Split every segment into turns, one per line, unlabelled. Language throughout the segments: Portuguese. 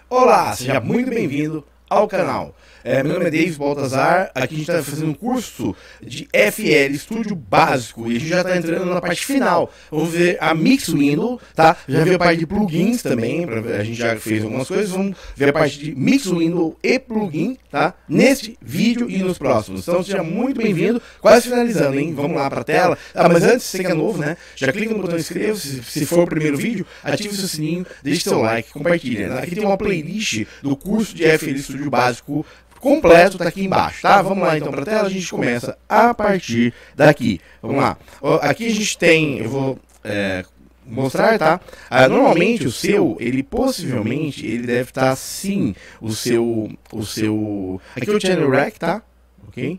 Olá, seja muito bem-vindo ao canal. Meu nome é David Baltazar, aqui a gente está fazendo um curso de FL Studio básico e a gente já está entrando na parte final. Vamos ver a Mix Window, tá? Já viu a parte de plugins também, a gente já fez algumas coisas, vamos ver a parte de Mix Window e plugin, tá? Neste vídeo e nos próximos. Então seja muito bem-vindo, quase finalizando, hein? Vamos lá para a tela. Mas antes, você que é novo, né? Já clica no botão inscreva-se, se for o primeiro vídeo, ative o seu sininho, deixe seu like, compartilhe. Aqui tem uma playlist do curso de FL Studio básico completo, tá aqui embaixo, tá? Vamos lá então para a tela, a gente começa a partir daqui. Vamos lá. Aqui a gente tem, eu vou mostrar, tá? Normalmente o seu, ele possivelmente, ele deve estar assim, o seu, aqui é o channel rack, tá? Ok?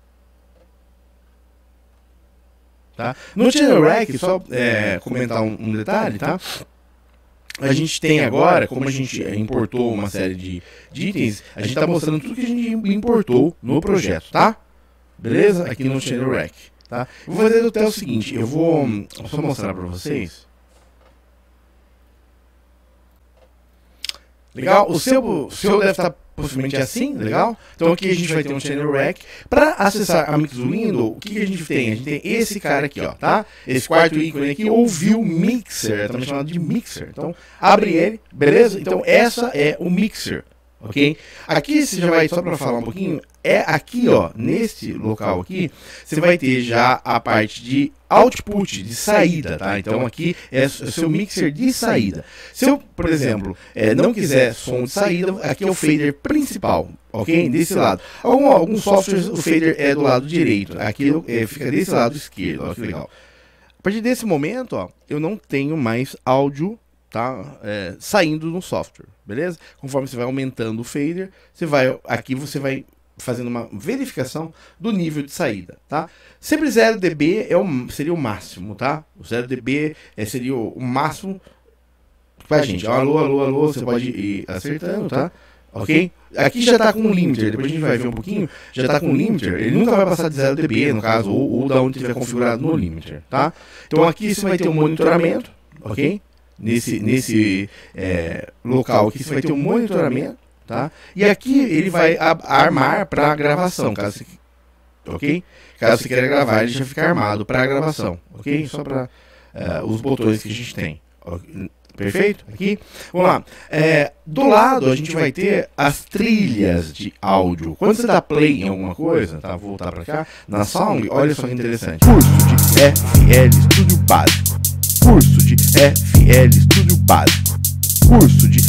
Tá? No channel rack, só comentar um detalhe, tá? A gente tem agora, como a gente importou uma série de itens, a gente está mostrando tudo que a gente importou no projeto, tá? Beleza? Aqui no Channel Rack, tá? Eu vou fazer até o seguinte, eu vou só mostrar para vocês. Legal? O seu deve estar possivelmente assim, legal? Então aqui a gente vai ter um Channel Rack. Para acessar a Mix Window, o que a gente tem? A gente tem esse cara aqui, ó, tá? Esse quarto ícone aqui, ou View Mixer, também chamado de Mixer. Então, abre ele, beleza? Então, essa é o Mixer, ok? Aqui você já vai, só para falar um pouquinho, aqui, ó, nesse local aqui, você vai ter já a parte de output, de saída, tá? Então aqui é o seu mixer de saída. Se eu, por exemplo, não quiser som de saída, aqui é o fader principal, ok? Desse lado. Alguns softwares o fader é do lado direito, aqui fica desse lado esquerdo, ó, que legal. A partir desse momento, ó, eu não tenho mais áudio, tá? Saindo no software, beleza? Conforme você vai aumentando o fader, aqui você vai fazendo uma verificação do nível de saída, tá? Sempre 0 dB seria o máximo, tá? O 0 dB seria o máximo pra gente. Alô, alô, alô, você pode ir acertando, tá? Ok? Aqui já tá com um limiter, depois a gente vai ver um pouquinho, já tá com um limiter, ele nunca vai passar de 0 dB, no caso, ou da onde tiver configurado no limiter, tá? Então aqui você vai ter um monitoramento, ok? Nesse local aqui você vai ter um monitoramento, tá? E aqui ele vai armar para a gravação, caso você queira gravar, ele já fica armado para a gravação, ok? Só para os botões que a gente tem, perfeito? Aqui, vamos lá. Do lado a gente vai ter as trilhas de áudio. Quando você dá play em alguma coisa, tá? Vou voltar para cá, na Sound, olha só que interessante. Curso de FL Studio Básico. Curso de FL Studio Básico. Curso de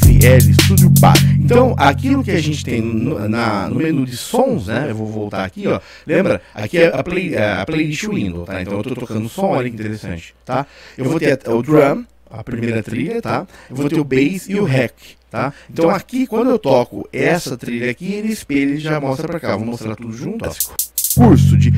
FL Studio Básico. Então, aquilo que a gente tem no menu de sons, né? Eu vou voltar aqui, ó. Lembra? Aqui é a playlist Windows, tá? Então eu tô tocando som, olha que interessante, tá? Eu vou ter o drum, a primeira trilha, tá? Eu vou ter o bass e o hack, tá? Então aqui, quando eu toco essa trilha aqui, ele espelha e já mostra pra cá. Vou mostrar tudo junto, ó. Curso de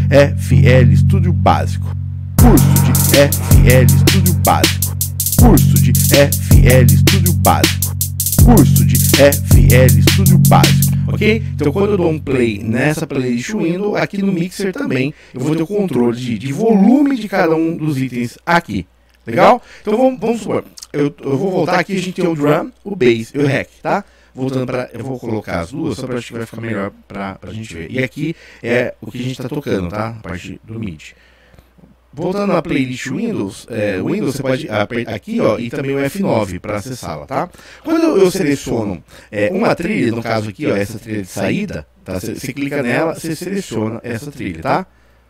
FL Studio Básico. Curso de FL Studio Básico. Curso de FL Studio Básico. Curso de FL Studio Básico, ok? Então quando eu dou um play nessa playlist Windows, aqui no Mixer também, eu vou ter o controle de volume de cada um dos itens aqui, legal? Então vamos supor, eu vou voltar aqui, a gente tem o drum, o bass e o hack, tá? Voltando para, eu vou colocar as duas, só para acho que vai ficar melhor para a gente ver. E aqui é o que a gente está tocando, tá? A parte do MIDI. Voltando na playlist Windows, você pode apertar aqui, ó, e também o F9 para acessá-la, tá? Quando eu seleciono uma trilha, no caso aqui, ó, essa trilha de saída, tá? Você clica nela, você seleciona essa trilha, tá?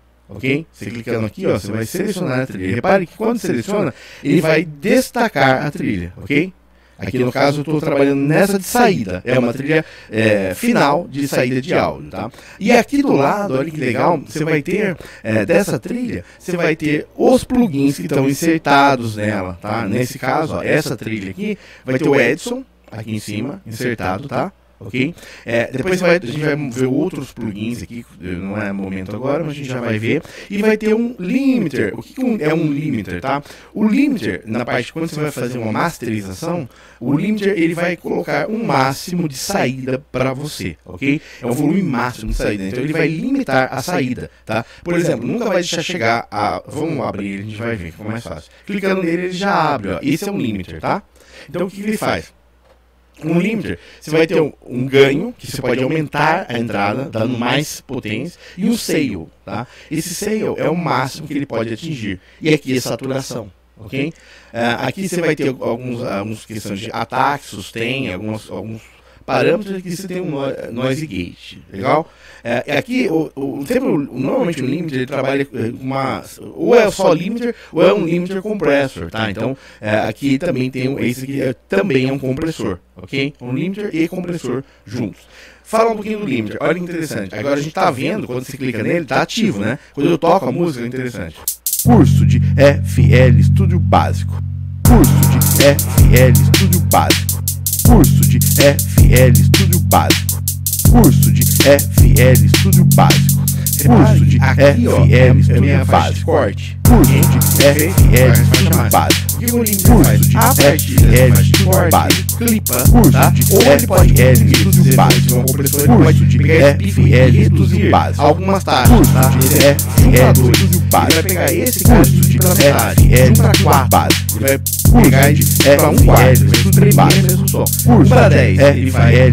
Ok? Você clicando aqui, ó, você vai selecionar a trilha. Repare que quando seleciona, ele vai destacar a trilha, ok? Aqui no caso eu estou trabalhando nessa de saída, é uma trilha final de saída de áudio, tá? E aqui do lado, olha que legal, você vai ter, dessa trilha, você vai ter os plugins que estão insertados nela, tá? Nesse caso, ó, essa trilha aqui, vai ter o Edson aqui em cima, insertado, tá? Ok? Depois a gente vai ver outros plugins aqui, não é momento agora, mas a gente já vai ver. E vai ter um limiter. O que é um limiter, tá? O limiter, na parte quando você vai fazer uma masterização, o limiter ele vai colocar um máximo de saída para você, ok? É um volume máximo de saída, então ele vai limitar a saída, tá? Por exemplo, nunca vai deixar chegar a... Vamos abrir ele, a gente vai ver, fica mais fácil. Clicando nele, ele já abre, ó. Esse é um limiter, tá? Então o que ele faz? Um limiter, você vai ter um ganho, que você pode aumentar a entrada, dando mais potência, e um sail, tá? Esse sail é o máximo que ele pode atingir. E aqui é saturação, ok? Aqui você vai ter algumas questões de ataque, sustain, alguns parâmetros que você tem um noise gate, legal? Aqui, normalmente o limiter ele trabalha ou é só limiter ou é um limiter compressor, tá? Então, aqui também tem esse aqui também é um compressor, ok? Um limiter e compressor juntos. Fala um pouquinho do limiter, olha que interessante. Agora a gente tá vendo, quando você clica nele, tá ativo, né? Quando eu toco a música, é interessante. Curso de FL Studio Básico. Curso de FL Studio Básico. Curso de FL Studio Básico. Curso de FL Studio Básico. Curso de FL Studio Básico. Curso de FL Studio Básico. Curso de FL Studio Básico. Clipa, curso de FL Studio Básico. Curso de FL Studio Básico. Algumas taxas, tá? FL Studio Básico. Ele vai pegar esse curso de FL Studio Básico. Ele vai pegar para um quarto, vai tudo baixo, mesmo som. Curso para 10, ele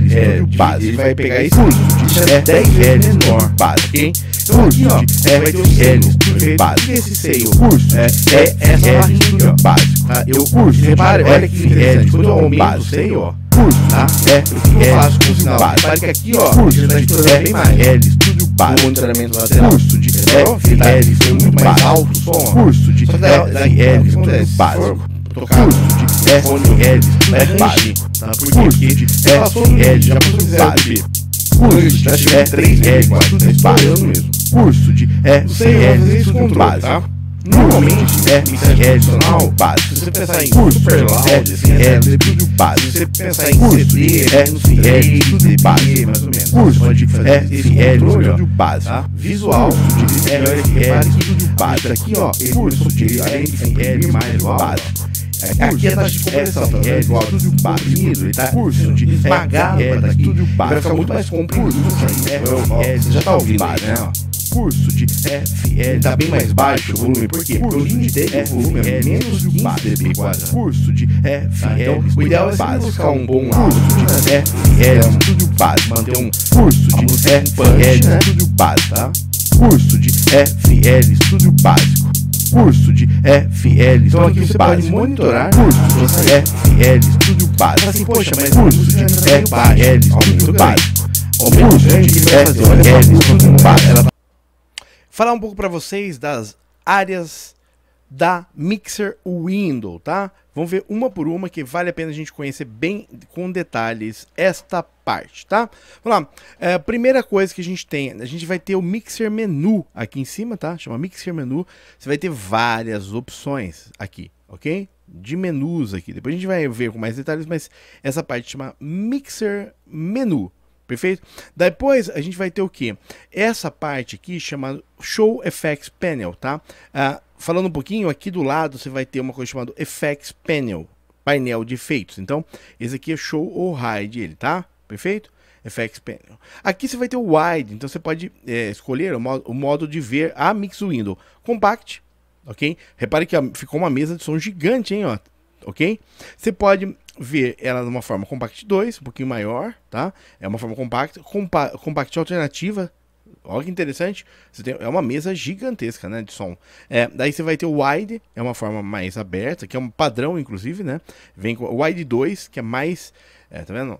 vai pegar esse curso de 10 vezes menor, básico, ok? Então aqui, ó, vai ter o L básico. Esse seio, curso, essa barrinha básico, tá? Eu curso, repare, olha que interessante, quando eu aumento o seio, ó, curso, tá? Eu faço com o sinal, repare que aqui, ó, curso, bem mais, L, estúdio básico, monitoramento lateral, curso de L, foi muito mais alto o som, curso de L, estúdio básico. Curso de FL básico, tá? Curso de FL já básico. Curso de FL básico mesmo. Curso de FL básico. Normalmente FL básico. Se você pensar em curso super loud, FL básico. Se você pensar em curso de FL básico, mais ou menos. Curso de FL básico. Visual de FL básico. Aqui, ó, curso de FL mais básico. Aqui a taxa de compressão é igual ao estúdio básico, ele tá curso de esmagar daqui, vai ficar muito mais comprido. Você já tá ouvindo aí, né? Curso de FL tá bem mais baixo o volume, por quê? Porque o limite dele é volume é menos 15 dB quase. Curso de FL, então o ideal é você buscar um bom curso de FL estúdio básico, manter um curso de FL estúdio básico, tá? Curso de FL estúdio básico. Curso de FL, então aqui você pode monitorar curso de FL Studio Básico. Assim, poxa, mas curso de FL Studio Básico. Curso de FL Studio Básico. Falar um pouco para vocês das áreas da Mixer Window, tá? Vamos ver uma por uma, que vale a pena a gente conhecer bem com detalhes esta parte, tá? Vamos lá. Primeira coisa que a gente vai ter o Mixer Menu aqui em cima, tá? Chama Mixer Menu. Você vai ter várias opções aqui, ok? De menus aqui. Depois a gente vai ver com mais detalhes, mas essa parte chama Mixer Menu. Perfeito? Depois a gente vai ter o que? Essa parte aqui chama Show Effects Panel, tá? Falando um pouquinho, aqui do lado você vai ter uma coisa chamada Effects Panel, painel de efeitos. Então, esse aqui é Show ou Hide ele, tá? Perfeito? Effects Panel. Aqui você vai ter o Wide, então você pode escolher o modo de ver a Mix Window. Compact, ok? Repare que ficou uma mesa de som gigante, hein, ó. Ok? Você pode ver ela de uma forma Compact 2, um pouquinho maior, tá? É uma forma compact alternativa. Olha que interessante, é uma mesa gigantesca, né, de som. Daí você vai ter o Wide, é uma forma mais aberta, que é um padrão, inclusive, né? Vem com o Wide 2, que é mais... tá vendo?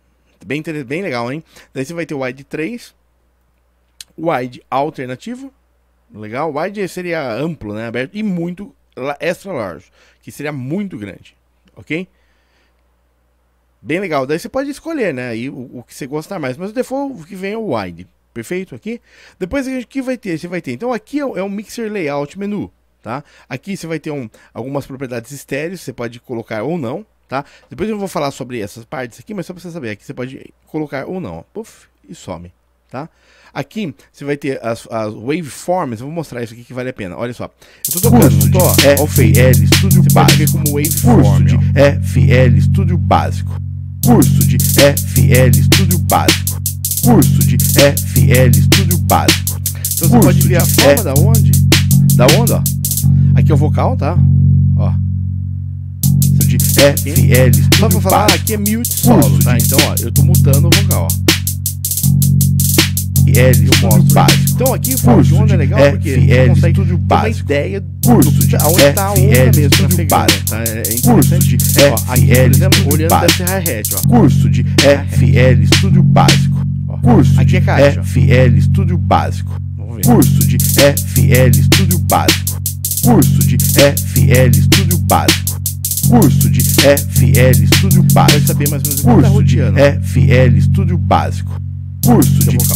Bem legal, hein? Daí você vai ter o Wide 3, Wide alternativo, legal. Wide seria amplo, né, aberto, e muito extra large, que seria muito grande, ok? Bem legal, daí você pode escolher, né, aí o que você gostar mais, mas o default que vem é o Wide. Perfeito aqui. Depois o que vai ter? Você vai ter. Então aqui é um Mixer Layout menu, tá? Aqui você vai ter algumas propriedades estéreis, você pode colocar ou não, tá? Depois eu vou falar sobre essas partes aqui, mas só para você saber, aqui você pode colocar ou não. Puff, e some, tá? Aqui você vai ter as waveforms, eu vou mostrar isso aqui que vale a pena. Olha só. Eu tô tocando, FL Studio Básico como waveform. Curso de FL Studio Básico. Curso de FL Studio Básico. Curso de FL Studio Básico. Então você pode ver a forma da onda, ó. Aqui é o vocal, tá? Ó. De FL, só pra falar, aqui é mute solo, tá? Então, ó, eu tô mutando o vocal, ó. FL, eu mostro básico. Então aqui o Final de onda é legal porque você consegue ter uma ideia de onde tá a onda mesmo na pegada, tá? É interessante. Ó, aqui, por exemplo, olhando desse hi-hat, ó. Curso de FL Studio Básico. Curso aqui é caixa. FL Studio Básico. Vamos ver. Curso de FL Studio Básico. Curso de FL Studio Básico. Curso de FL Studio Básico. Vai saber mais ou menos o que tá rodeando. FL Studio Básico. Curso de vocal.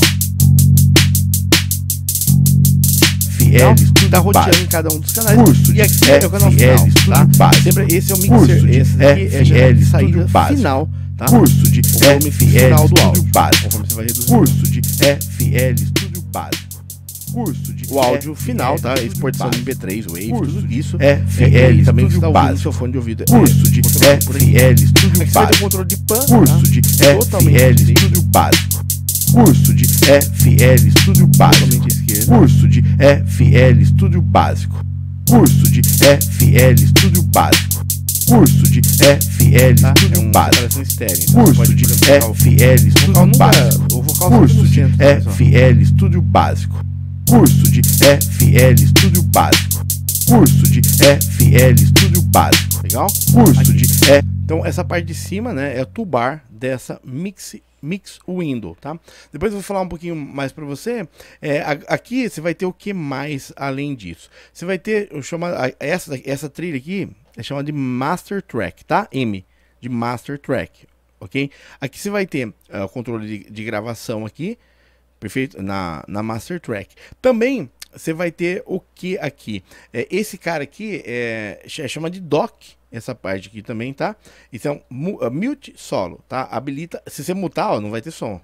Tá roteando em cada um dos canais. E aqui é o canal final, tá? Sempre esse é o mixer. Esse aqui é já a saída final, tá? Curso de FL final do áudio. Conforme você vai reduzir. Curso de FL Studio Básico. Curso de o áudio final, tá? Exportação em MP3, Wave, tudo isso. FL também está ouvindo no seu fone de ouvido. Curso de FL Studio Básico. Aqui você vai ter controle de pan. Curso de FL Studio Básico. Curso de FL Studio Básico. Curso de FL Studio Básico. Curso de FL Studio Básico. Curso de FL Studio Básico. Curso de FL Studio Básico. Curso de FL Studio Básico. Curso de FL Studio Básico. Curso de FL Studio Básico. Legal? Curso de então essa parte de cima, né, é o toolbar dessa mix window, tá? Depois eu vou falar um pouquinho mais para você. Aqui você vai ter o que mais além disso? Você vai ter, essa trilha aqui é chamada de Master Track, tá? M de Master Track, ok? Aqui você vai ter o controle de gravação aqui, perfeito? Na Master Track. Também você vai ter o que aqui? Esse cara aqui chama de dock. Essa parte aqui também, tá? Então, mute solo, tá? Habilita. Se você mutar, ó, não vai ter som.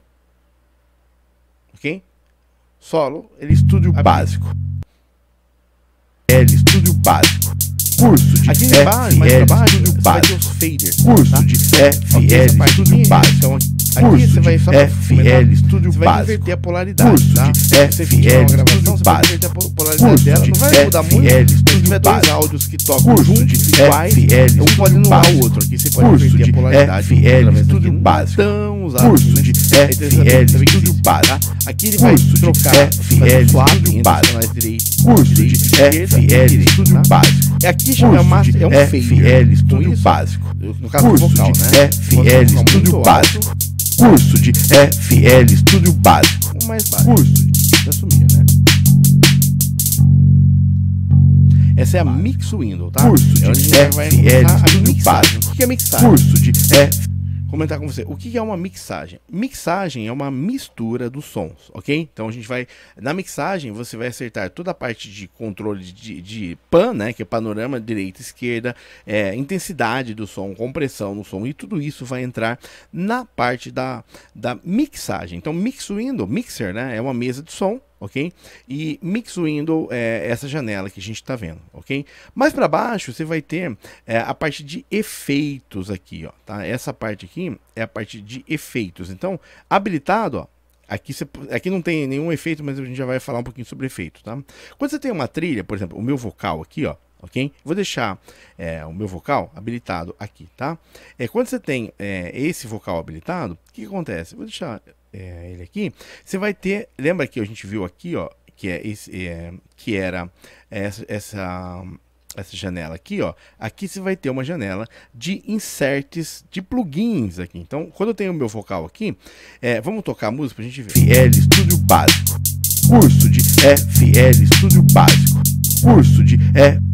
Ok? Solo, ele estúdio básico. Estúdio básico. Curso de aqui embaixo, mais pra baixo, você vai ter os faders. Curso de FL Studio Básico. Então, aqui você vai só FL Studio Básico. Você vai inverter a polaridade, tá? Se você fizer uma gravação, você pode inverter a polaridade dela. Não vai mudar muito. Se tiver dois áudios que tocam juntos, iguais, um pode anular o outro. Aqui você pode inverter a polaridade. FL Studio Básico. Então, os áudios, né? FL Studio Básico. Aqui ele vai trocar FL Studio Básico. Curso de FL Studio Básico. Aqui é um FL Studio Básico. No caso do vocal, né? FL Studio Básico. Curso de FL Studio Básico. O mais básico. Curso de assumir, né? Essa é a Mix Window, tá? Curso de FL Studio Básico. O que é mixagem? Curso de comentar com você. O que é uma mixagem? Mixagem é uma mistura dos sons, ok? Então a gente vai, na mixagem, você vai acertar toda a parte de controle de pan, né? Que é panorama, direita, esquerda, intensidade do som, compressão no som, e tudo isso vai entrar na parte da mixagem. Então mix window, mixer, né? É uma mesa de som, ok? E mix window é essa janela que a gente está vendo, ok? Mais para baixo você vai ter a parte de efeitos aqui, ó, tá? Essa parte aqui é a parte de efeitos. Então, habilitado, ó, aqui não tem nenhum efeito, mas a gente já vai falar um pouquinho sobre efeito, tá? Quando você tem uma trilha, por exemplo, o meu vocal aqui, ó, ok? Vou deixar o meu vocal habilitado aqui, tá? Quando você tem esse vocal habilitado, o que acontece? Vou deixar ele aqui. Você vai ter, lembra que a gente viu aqui, ó, que que era essa janela aqui, ó. Aqui você vai ter uma janela de inserts de plugins aqui. Então, quando eu tenho o meu vocal aqui, vamos tocar a música pra gente ver. FL Studio Básico. Curso de FL Studio Básico. Curso de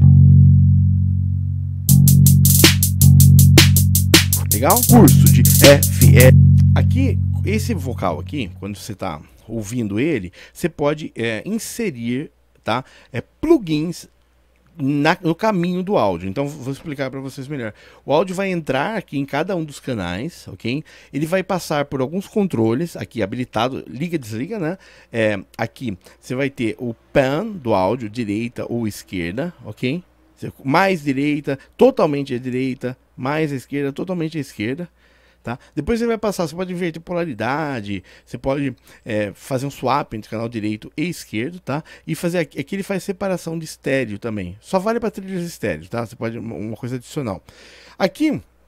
legal? Curso de FL. Aqui, esse vocal aqui, quando você está ouvindo ele, você pode inserir, tá? Plugins no caminho do áudio. Então vou explicar para vocês melhor. O áudio vai entrar aqui em cada um dos canais, ok? Ele vai passar por alguns controles aqui habilitado, liga, desliga, né? Aqui você vai ter o pan do áudio, direita ou esquerda, ok? Mais direita, totalmente à direita, mais à esquerda, totalmente à esquerda. Tá? Depois você vai passar, você pode inverter polaridade, você pode fazer um swap entre canal direito e esquerdo, tá? E fazer aqui ele faz separação de estéreo também. Só vale para trilhas estéreo, tá? Você pode uma coisa adicional. Aqui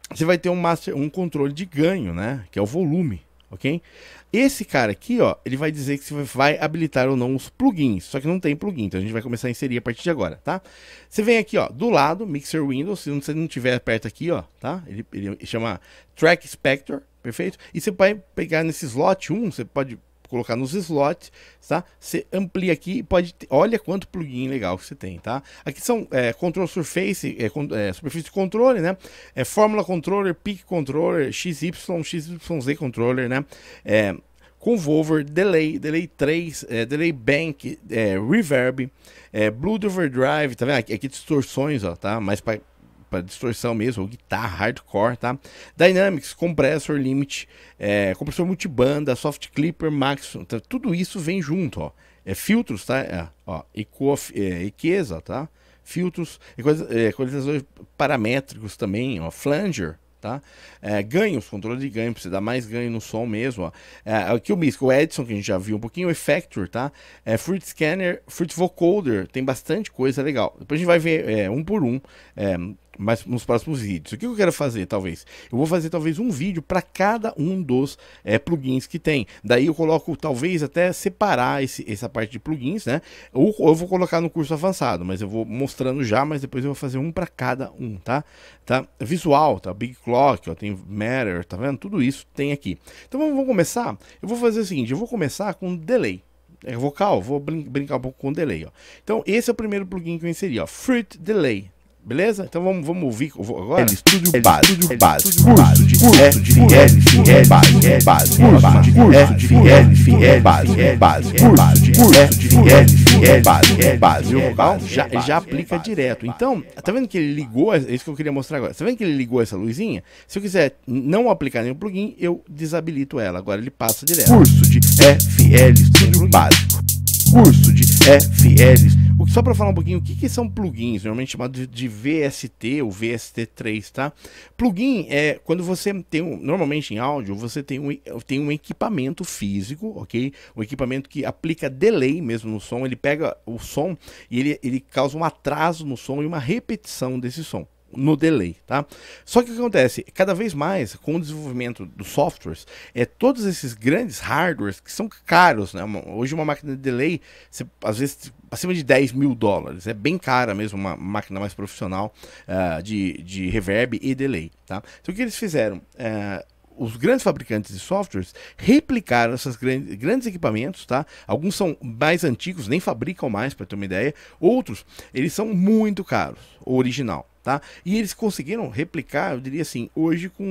você vai ter um controle de ganho, né? Que é o volume, ok? Esse cara aqui, ó, ele vai dizer que você vai habilitar ou não os plugins, só que não tem plugin, então a gente vai começar a inserir a partir de agora, tá? Você vem aqui, ó, do lado, Mixer Windows, se você não tiver perto aqui, ó, tá? Ele chama Track Inspector, perfeito? E você vai pegar nesse slot 1, você pode colocar nos slots, tá? Você amplia aqui e pode ter, olha quanto plugin legal que você tem, tá? Aqui são Control Surface, superfície de controle, né? Fórmula Controller, Peak Controller, XY, XYZ Controller, né? Convolver, Delay 3, Delay Bank, Reverb, Blood Overdrive, tá vendo? Aqui distorções, ó, tá? Mais para distorção mesmo, ou guitarra, hardcore, tá? Dynamics, Compressor, Limit, compressor multibanda, Soft Clipper, Maximum, tá? Tudo isso vem junto, ó. Filtros, tá? EQs, tá? Filtros, equalizadores paramétricos também, ó. Flanger, tá? Ganhos, controle de ganho, pra você dar mais ganho no som mesmo, ó. Aqui o Edison, que a gente já viu um pouquinho, o Effector, tá? Fruit Scanner, Fruit Vocoder, tem bastante coisa legal. Depois a gente vai ver um por um, mas nos próximos vídeos. O que eu quero fazer, talvez? Eu vou fazer talvez um vídeo para cada um dos plugins que tem. Daí eu coloco, talvez, até separar essa parte de plugins, né? Ou eu vou colocar no curso avançado, mas eu vou mostrando já, mas depois eu vou fazer um para cada um, tá? Visual, tá? Big Clock, ó, tem Matter, tá vendo? Tudo isso tem aqui. Então vamos começar. Eu vou fazer o seguinte, eu vou começar com delay. Vocal, vou brincar um pouco com delay, ó. Então esse é o primeiro plugin que eu inseri, ó. Fruit Delay. Beleza? Então vamos ouvir agora.
Estúdio básico, curso de FL, básico, curso de FL, básico, curso de FL, básico,
vocal já aplica direto. Então, tá vendo que ele ligou, é isso que eu queria mostrar agora. Tá vendo que ele ligou essa luzinha? Se eu quiser não aplicar nenhum plugin, eu desabilito ela. Agora ele passa direto.
Curso de FL, estúdio básico, curso de FL.
Só para falar um pouquinho, o que são plugins, normalmente chamado de VST ou VST3, tá? Plugin é quando você tem, normalmente em áudio, você tem um equipamento físico, ok? Um equipamento que aplica delay mesmo no som, ele pega o som e ele causa um atraso no som e uma repetição desse som no delay, tá? Só que o que acontece, cada vez mais com o desenvolvimento dos softwares, todos esses grandes hardwares que são caros, né? Hoje uma máquina de delay, às vezes acima de $10.000, é bem cara mesmo, uma máquina mais profissional de reverb e delay, tá? Então o que eles fizeram? Os grandes fabricantes de softwares replicaram esses grandes equipamentos, tá? Alguns são mais antigos, nem fabricam mais, para ter uma ideia. Outros, eles são muito caros, o original. Tá? E eles conseguiram replicar, eu diria assim, hoje com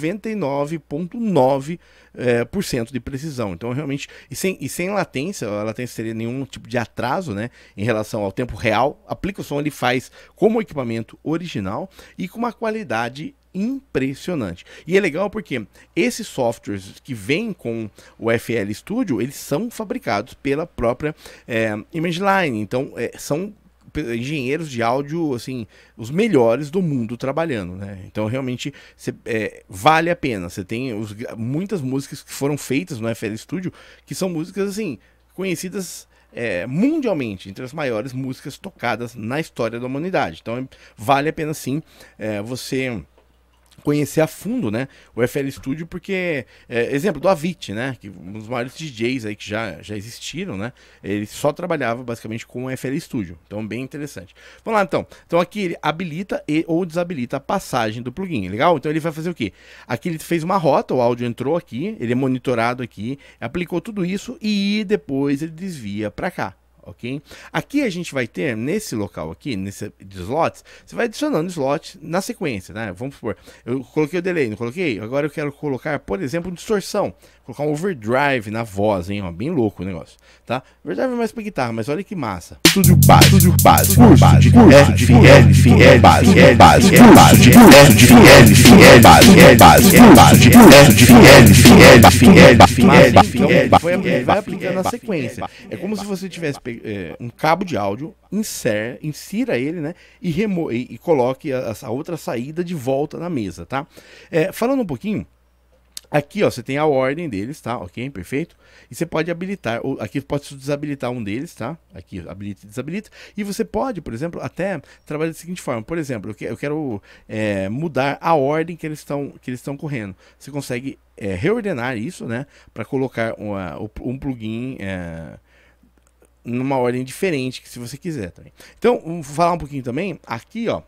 99,9% de precisão. Então, realmente, e sem latência, a latência seria nenhum tipo de atraso, né, em relação ao tempo real. Aplica o som, ele faz como equipamento original e com uma qualidade impressionante. E é legal porque esses softwares que vêm com o FL Studio, eles são fabricados pela própria Imageline. Então, são engenheiros de áudio, assim, os melhores do mundo trabalhando, né? Então realmente vale a pena. Você tem muitas músicas que foram feitas no FL Studio que são músicas assim conhecidas mundialmente, entre as maiores músicas tocadas na história da humanidade. Então vale a pena sim você conhecer a fundo, né, o FL Studio, porque, exemplo do Avicii, né, que um dos maiores DJs aí que já existiram, né, ele só trabalhava basicamente com o FL Studio, então bem interessante. Vamos lá então, aqui ele habilita ou desabilita a passagem do plugin, legal? Então ele vai fazer o quê? Aqui ele fez uma rota, o áudio entrou aqui, ele é monitorado aqui, aplicou tudo isso e depois ele desvia para cá. Ok? Aqui a gente vai ter, nesse local aqui, nesse de slots, você vai adicionando slots na sequência, né? Vamos supor, eu coloquei o delay, não coloquei? Agora eu quero colocar, por exemplo, distorção. Colocar um overdrive na voz, hein? Ó, bem louco o negócio, tá? Overdrive é mais pra guitarra, mas olha que massa.
Estúdio básico, curso de FL, básico, curso de FL, básico, curso de FL,
vai aplicando na sequência. É como se você tivesse um cabo de áudio, insira ele, né? E coloque a outra saída de volta na mesa, tá? Falando um pouquinho Aqui, ó, você tem a ordem deles, tá? Ok, perfeito. E você pode habilitar, ou aqui pode desabilitar um deles, tá? Aqui, habilita e desabilita. E você pode, por exemplo, até trabalhar da seguinte forma. Por exemplo, eu quero mudar a ordem que eles estão correndo. Você consegue reordenar isso, né? Para colocar um plugin numa ordem diferente, que se você quiser também. Então, vamos falar um pouquinho também. Aqui, ó,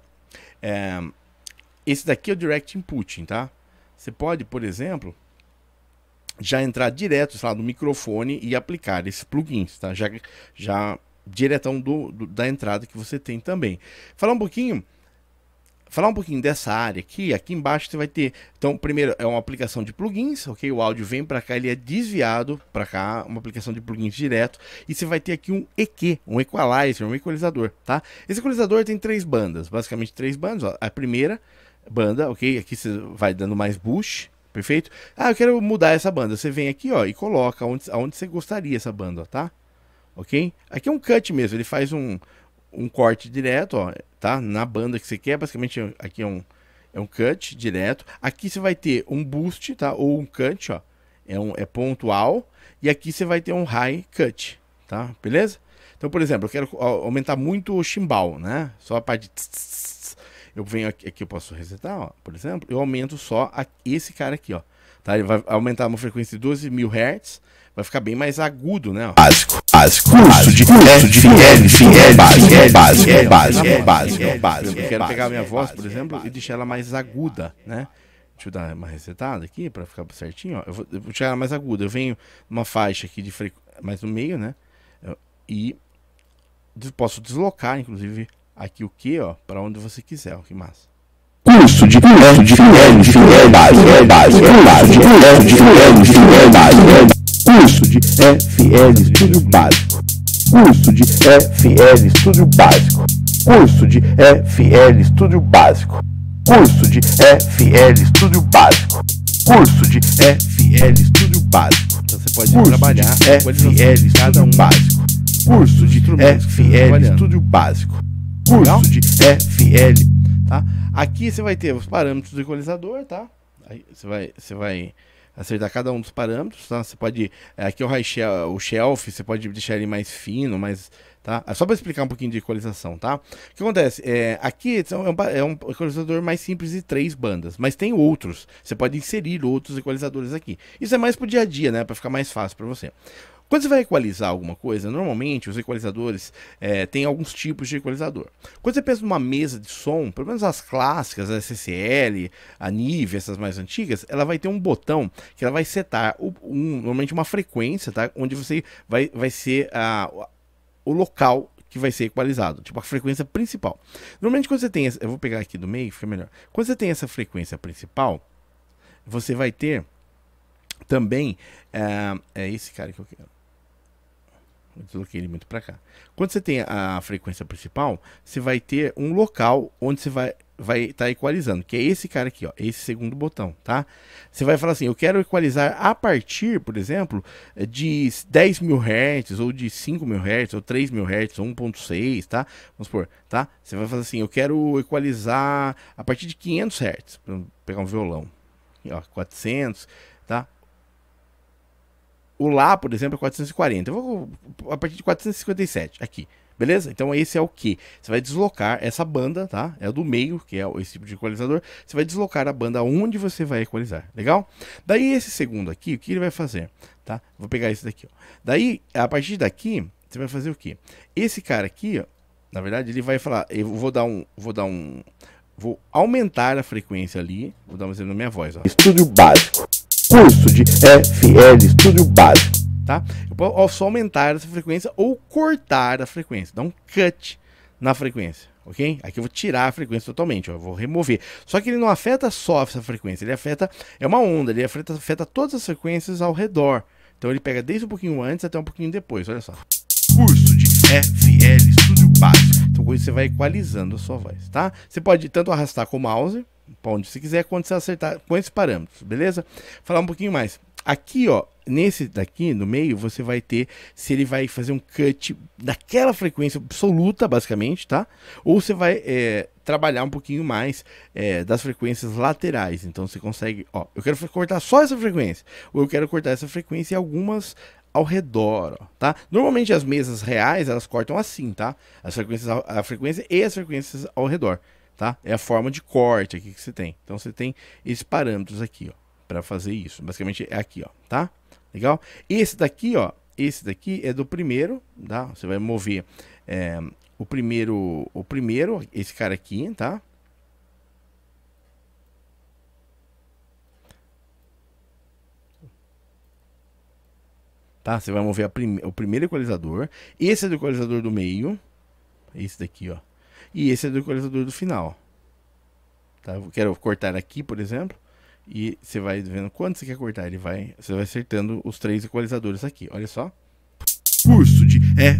esse daqui é o Direct Input, tá? Você pode, por exemplo, já entrar direto, sei lá, no microfone e aplicar esses plugins, tá? Já diretão da entrada que você tem também. Falar um pouquinho dessa área aqui. Aqui embaixo você vai ter, então, primeiro é uma aplicação de plugins, ok? O áudio vem para cá, ele é desviado para cá, uma aplicação de plugins direto. E você vai ter aqui um EQ, um equalizer, um equalizador, tá? Esse equalizador tem 3 bandas, basicamente 3 bandas, ó. A primeira banda, ok? Aqui você vai dando mais boost, perfeito? Ah, eu quero mudar essa banda. Você vem aqui, ó, e coloca onde você gostaria essa banda, ó, tá? Ok? Aqui é um cut mesmo, ele faz um corte direto, ó, tá? Na banda que você quer, basicamente aqui é um cut direto. Aqui você vai ter um boost, tá? Ou um cut, ó, é pontual. E aqui você vai ter um high cut, tá? Beleza? Então, por exemplo, eu quero aumentar muito o chimbal, né? Só a parte de... Eu venho aqui, eu posso resetar, ó, por exemplo, eu aumento só esse cara aqui, ó, tá? Ele vai aumentar uma frequência de 12.000 Hz, vai ficar bem mais agudo, né? Ó.
Básico, curso de básico.
Eu quero pegar a minha voz, por exemplo, e deixar ela mais aguda, né? Deixa eu dar uma resetada aqui para ficar certinho, ó. Eu vou deixar ela mais aguda. Eu venho numa faixa aqui de mais no meio, né? E posso deslocar, inclusive, aqui o que, ó, para onde você quiser, ó, que massa.
Curso de FL Studio Básico. Curso de FL Studio Básico. Curso de FL Studio Básico. Curso de FL Studio Básico. Curso de FL Studio Básico.
Então você pode trabalhar
FL Studio Básico. Curso de FL Studio Básico. Curso de FL,
tá? Aqui você vai ter os parâmetros do equalizador, tá? Aí você vai acertar cada um dos parâmetros, tá? Você pode, aqui o shelf, você pode deixar ele mais fino, mais, tá? É só para explicar um pouquinho de equalização, tá? O que acontece? Aqui é um equalizador mais simples de 3 bandas, mas tem outros. Você pode inserir outros equalizadores aqui. Isso é mais pro dia a dia, né? Para ficar mais fácil para você. Quando você vai equalizar alguma coisa, normalmente os equalizadores têm alguns tipos de equalizador. Quando você pensa numa mesa de som, pelo menos as clássicas, a SSL, a Neve, essas mais antigas, ela vai ter um botão que ela vai setar normalmente uma frequência, tá? Onde você vai ser o local que vai ser equalizado, tipo a frequência principal. Normalmente quando você tem, eu vou pegar aqui do meio, fica melhor. Quando você tem essa frequência principal, você vai ter também, esse cara que eu quero. Eu desloquei ele muito para cá. Quando você tem a frequência principal, você vai ter um local onde você vai estar equalizando, que é esse cara aqui, ó, esse segundo botão, tá? Você vai falar assim, eu quero equalizar a partir, por exemplo, de 10.000 Hz, ou de 5.000 Hz, ou 3.000 Hz, ou 1.6, tá? Vamos supor, tá? Você vai fazer assim, eu quero equalizar a partir de 500 Hz, para pegar um violão, aqui, ó, 400, tá? O Lá, por exemplo, é 440. Eu vou a partir de 457 aqui, beleza? Então esse é o que? Você vai deslocar essa banda, tá? É o do meio, que é esse tipo de equalizador. Você vai deslocar a banda onde você vai equalizar, legal? Daí esse segundo aqui, o que ele vai fazer, tá? Vou pegar esse daqui, ó. Daí, a partir daqui, você vai fazer o que? Esse cara aqui, ó, na verdade, ele vai falar, eu vou aumentar a frequência ali, vou dar um exemplo na minha voz, ó.
Estúdio Básico. Curso de FL Studio Básico,
tá? Eu posso aumentar essa frequência ou cortar a frequência, dar um cut na frequência, ok? Aqui eu vou tirar a frequência totalmente, ó, eu vou remover. Só que ele não afeta só essa frequência, ele afeta, é uma onda, ele afeta todas as frequências ao redor. Então ele pega desde um pouquinho antes até um pouquinho depois, olha só.
Curso de FL Studio Básico.
Então com isso você vai equalizando a sua voz, tá? Você pode tanto arrastar com o mouse, para onde você quiser, quando você acertar com esses parâmetros, beleza? Falar um pouquinho mais. Aqui, ó, nesse daqui, no meio, você vai ter se ele vai fazer um cut daquela frequência absoluta, basicamente, tá? Ou você vai trabalhar um pouquinho mais das frequências laterais. Então você consegue, ó, eu quero cortar só essa frequência, ou eu quero cortar essa frequência e algumas ao redor, ó, tá? Normalmente as mesas reais, elas cortam assim, tá? As frequências, a frequência e as frequências ao redor, tá? É a forma de corte aqui que você tem. Então você tem esses parâmetros aqui, ó, para fazer isso. Basicamente é aqui, ó, tá? Legal? Esse daqui, ó, esse daqui é do primeiro, tá? Você vai mover o primeiro, esse cara aqui, tá? Tá? Você vai mover o primeiro equalizador. Esse é do equalizador do meio, esse daqui, ó. E esse é do equalizador do final. Tá? Eu quero cortar aqui, por exemplo. E você vai vendo quanto você quer cortar. Você vai acertando os 3 equalizadores aqui. Olha só.
Curso de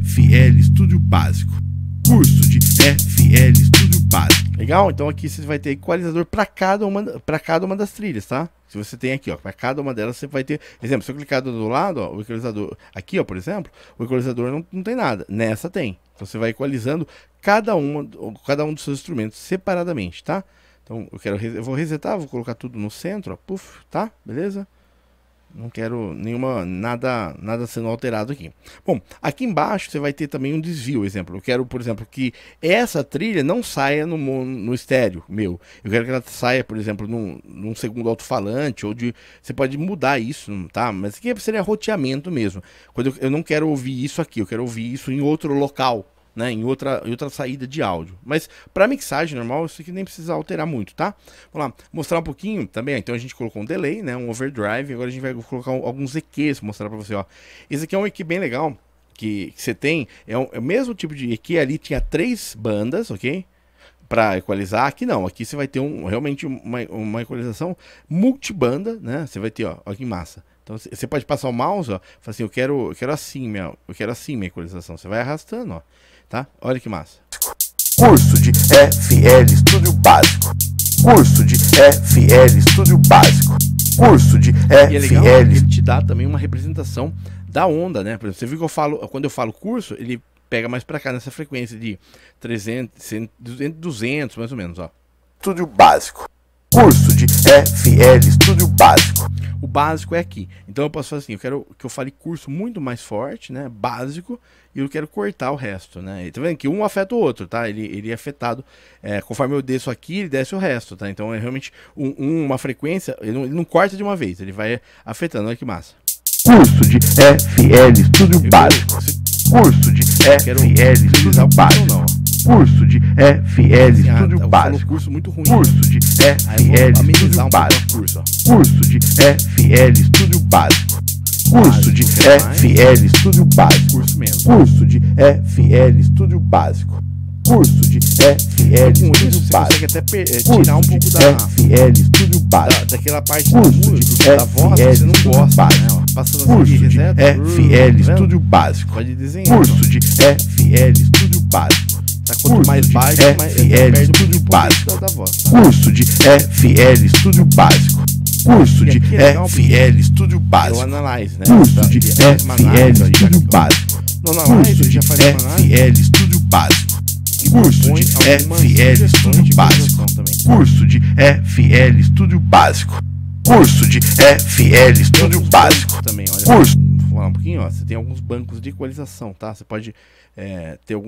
FL Studio Básico. Curso de FL Studio Básico.
Legal? Então aqui você vai ter equalizador para cada uma das trilhas, tá? Se você tem aqui, ó, para cada uma delas você vai ter, exemplo, se eu clicar do lado, ó, o equalizador aqui, ó, por exemplo, o equalizador não tem nada. Nessa tem. Então você vai equalizando cada um dos seus instrumentos separadamente, tá? Então eu vou resetar, vou colocar tudo no centro, ó, puf, tá? Beleza? Não quero nada sendo alterado aqui. Bom, aqui embaixo você vai ter também um desvio, exemplo. Eu quero, por exemplo, que essa trilha não saia no estéreo meu. Eu quero que ela saia, por exemplo, num segundo alto-falante, você pode mudar isso, tá? Mas aqui seria roteamento mesmo. Quando eu não quero ouvir isso aqui, eu quero ouvir isso em outro local, né, em outra saída de áudio. Mas para mixagem normal, isso aqui nem precisa alterar muito, tá? Vamos lá, mostrar um pouquinho também. Então a gente colocou um delay, né, um overdrive. Agora a gente vai colocar alguns EQs, mostrar para você, ó. Esse aqui é um EQ bem legal que você tem. É o mesmo tipo de EQ. Ali tinha 3 bandas, ok? Para equalizar. Aqui não, aqui você vai ter realmente uma equalização multibanda, né? Você vai ter, ó que massa. Então você pode passar o mouse, ó, fala assim, eu quero assim minha equalização. Você vai arrastando, ó, tá? Olha que massa.
Curso de FL Studio Básico. Curso de FL Studio Básico. Curso de FL.
E é legal, ele te dá também uma representação da onda, né? Por exemplo, você viu que quando eu falo curso, ele pega mais para cá nessa frequência de 300, 100, 200, mais ou menos, ó.
Estúdio Básico. Curso de FL Studio Básico.
O básico é aqui. Então eu posso fazer assim, eu quero que eu fale curso muito mais forte, né? Básico, e eu quero cortar o resto, né? E tá vendo que um afeta o outro, tá? Ele é afetado. Conforme eu desço aqui, ele desce o resto, tá? Então é realmente uma frequência, ele não corta de uma vez, ele vai afetando. Olha que massa.
Curso de FL Studio Básico. Curso de FL Studio Básico. Curso de FL Studio Básico.
Curso muito ruim.
Curso de FL Studio Básico. Curso de FL Studio Básico. Curso de FL Studio Básico.
Curso mesmo.
Curso de FL Studio Básico. Curso de FL Studio
Você
Básico.
consegue até tirar um pouco
FL Studio Básico.
daquela parte da música, da voz que você não gosta, né? Ó, passando
Curso
aqui,
de
reset,
FL Studio Básico.
pode desenhar.
Curso de FL Studio Básico.
Tá, quanto mais baixo, mais
FL
perde
Studio Básico.
da voz. Tá?
Curso de FL Studio Básico. Curso
E
de
aqui é legal
FL Studio
Eu
Básico.
analyze, né?
Curso de
Ele faz uma análise,
FL
ó,
Studio
já-
Básico.
No analyze
Curso
ele
de
já faz uma análise
FL Studio Básico.
e
Curso
propõe
de
algumas
FL
sugestões
Studio
de
Básico.
equalização também.
Curso de FL Studio Básico. Curso de FL Studio
Outros
Básico.
bancos também, olha.
Curso.
Vou falar um pouquinho, ó. Você tem alguns bancos de equalização, tá? Você pode ter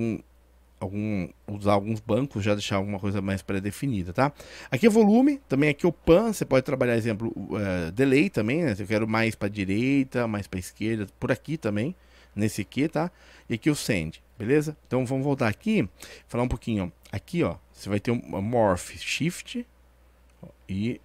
usar alguns bancos, já deixar alguma coisa mais pré-definida, tá? Aqui é volume, também aqui é o pan, você pode trabalhar, exemplo, delay também, né? Eu quero mais para direita, mais para esquerda, por aqui também, nesse aqui, tá? E aqui o send, beleza? Então vamos voltar aqui, falar um pouquinho, ó. Aqui, ó, você vai ter um morph shift e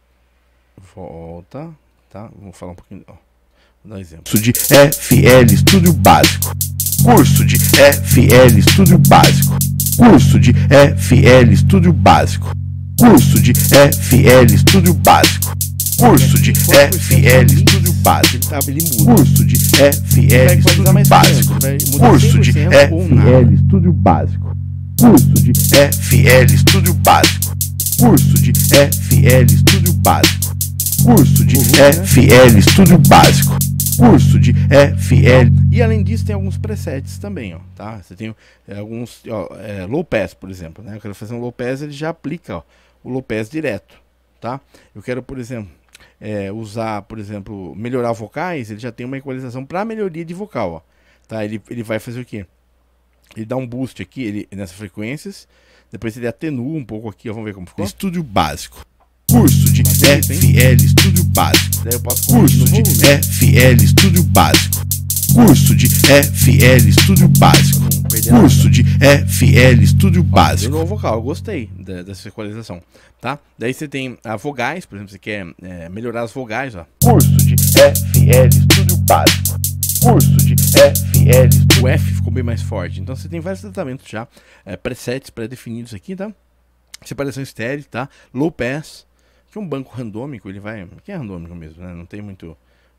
volta, tá? Vamos falar um pouquinho, ó. Vou dar um exemplo.
Curso de FL Studio Básico. Curso de FL Studio Básico. Curso de FL Studio Básico. Curso de FL Studio Básico. Curso de FL Studio Básico.
Ele muda.
Curso de FL Studio Básico. Curso de FL Studio Básico. Curso de FL Studio Básico. Curso de FL Studio Básico. Curso de FL Studio Básico. Curso de FL.
E além disso tem alguns presets também, ó, tá? Você tem alguns, ó, low pass, por exemplo, né? Eu quero fazer um low pass, ele já aplica, ó, o low pass direto, tá? Eu quero, por exemplo, usar, por exemplo, melhorar vocais, ele já tem uma equalização para melhoria de vocal, ó, tá? Ele vai fazer o quê? Ele dá um boost aqui nessas frequências, depois ele atenua um pouco aqui, ó, vamos ver como ficou.
Estúdio Básico. Curso de FL Studio Básico.
Daí eu posso
Curso de FL Studio Básico. Curso de FL Studio Básico. Curso de FL Studio Básico.
De novo vocal, eu gostei dessa equalização, tá? Daí você tem vogais, por exemplo, você quer melhorar as vogais, ó.
Curso de FL Studio Básico. Curso de FL Studio.
O F ficou bem mais forte, então você tem vários tratamentos já, presets pré-definidos aqui, tá? Separação estéreo, tá? Low pass, que é um banco randômico, ele vai... que é randômico mesmo, né? Não tem muita...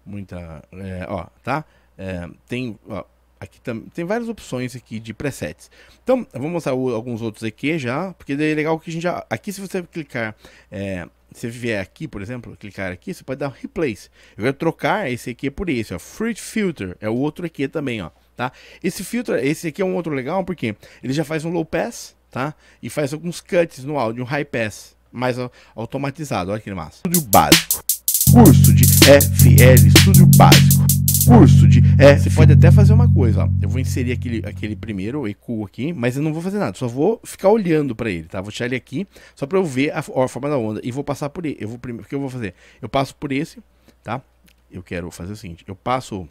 ó, tá? Aqui tem várias opções aqui de presets. Então, eu vou mostrar alguns outros aqui já, porque daí é legal que a gente já... Aqui, se você clicar... se vier aqui, por exemplo, clicar aqui, você pode dar replace. Eu quero trocar esse aqui por esse, ó. Fruit Filter é o outro aqui também, ó, tá? Esse aqui é um outro legal, porque ele já faz um low pass, tá? E faz alguns cuts no áudio, um high pass, mais automatizado, olha que massa.
Estúdio Básico. Curso de FL Studio Básico. Curso de
Você pode até fazer uma coisa, ó. Eu vou inserir aquele primeiro EQ aqui, mas eu não vou fazer nada, só vou ficar olhando para ele, tá? Vou deixar ele aqui só para eu ver a forma da onda e vou passar por ele. O que eu vou fazer? Eu passo por esse, tá? Eu quero fazer o seguinte, eu passo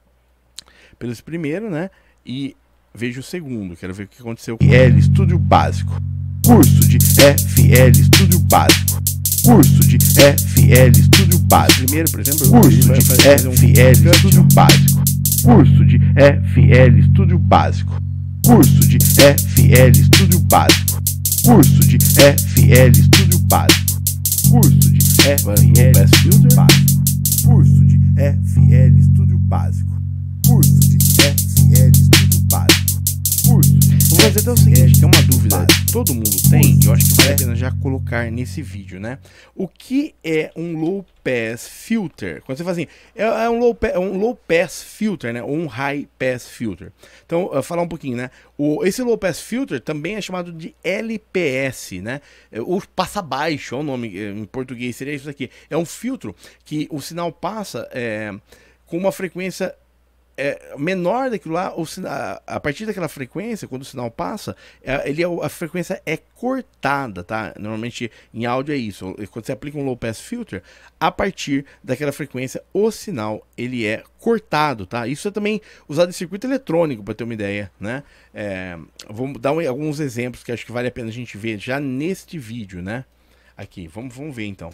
pelo esse primeiro, né? E vejo o segundo, quero ver o que aconteceu com
FL Studio Básico. Curso de FL Studio Básico. Curso de FL Studio Básico.
Primeiro, por exemplo,
Curso de FL Studio Básico. Curso de FL Studio Básico. Curso de FL Studio Básico. Curso de FL Studio Básico. Curso de FL Studio Básico. Curso de FL Studio Básico. Curso de FL Studio Básico. Curso de...
Vou fazer até o seguinte, que é uma dúvida que todo mundo tem, e eu acho que vale a pena já colocar nesse vídeo, né? O que é um low pass filter? Quando você fala assim, é um low pass filter, né? Ou um high pass filter. Então, falar um pouquinho, né? Esse low pass filter também é chamado de LPS, né? Ou passa baixo, é o nome em português, seria isso aqui. É um filtro que o sinal passa com uma frequência menor daquilo lá, a partir daquela frequência, quando o sinal passa, a frequência é cortada, tá? Normalmente em áudio é isso. Quando você aplica um low pass filter, a partir daquela frequência, o sinal ele é cortado, tá? Isso é também usado em circuito eletrônico, para ter uma ideia, né? Vou dar alguns exemplos que acho que vale a pena a gente ver já neste vídeo, né? Aqui, vamos ver então.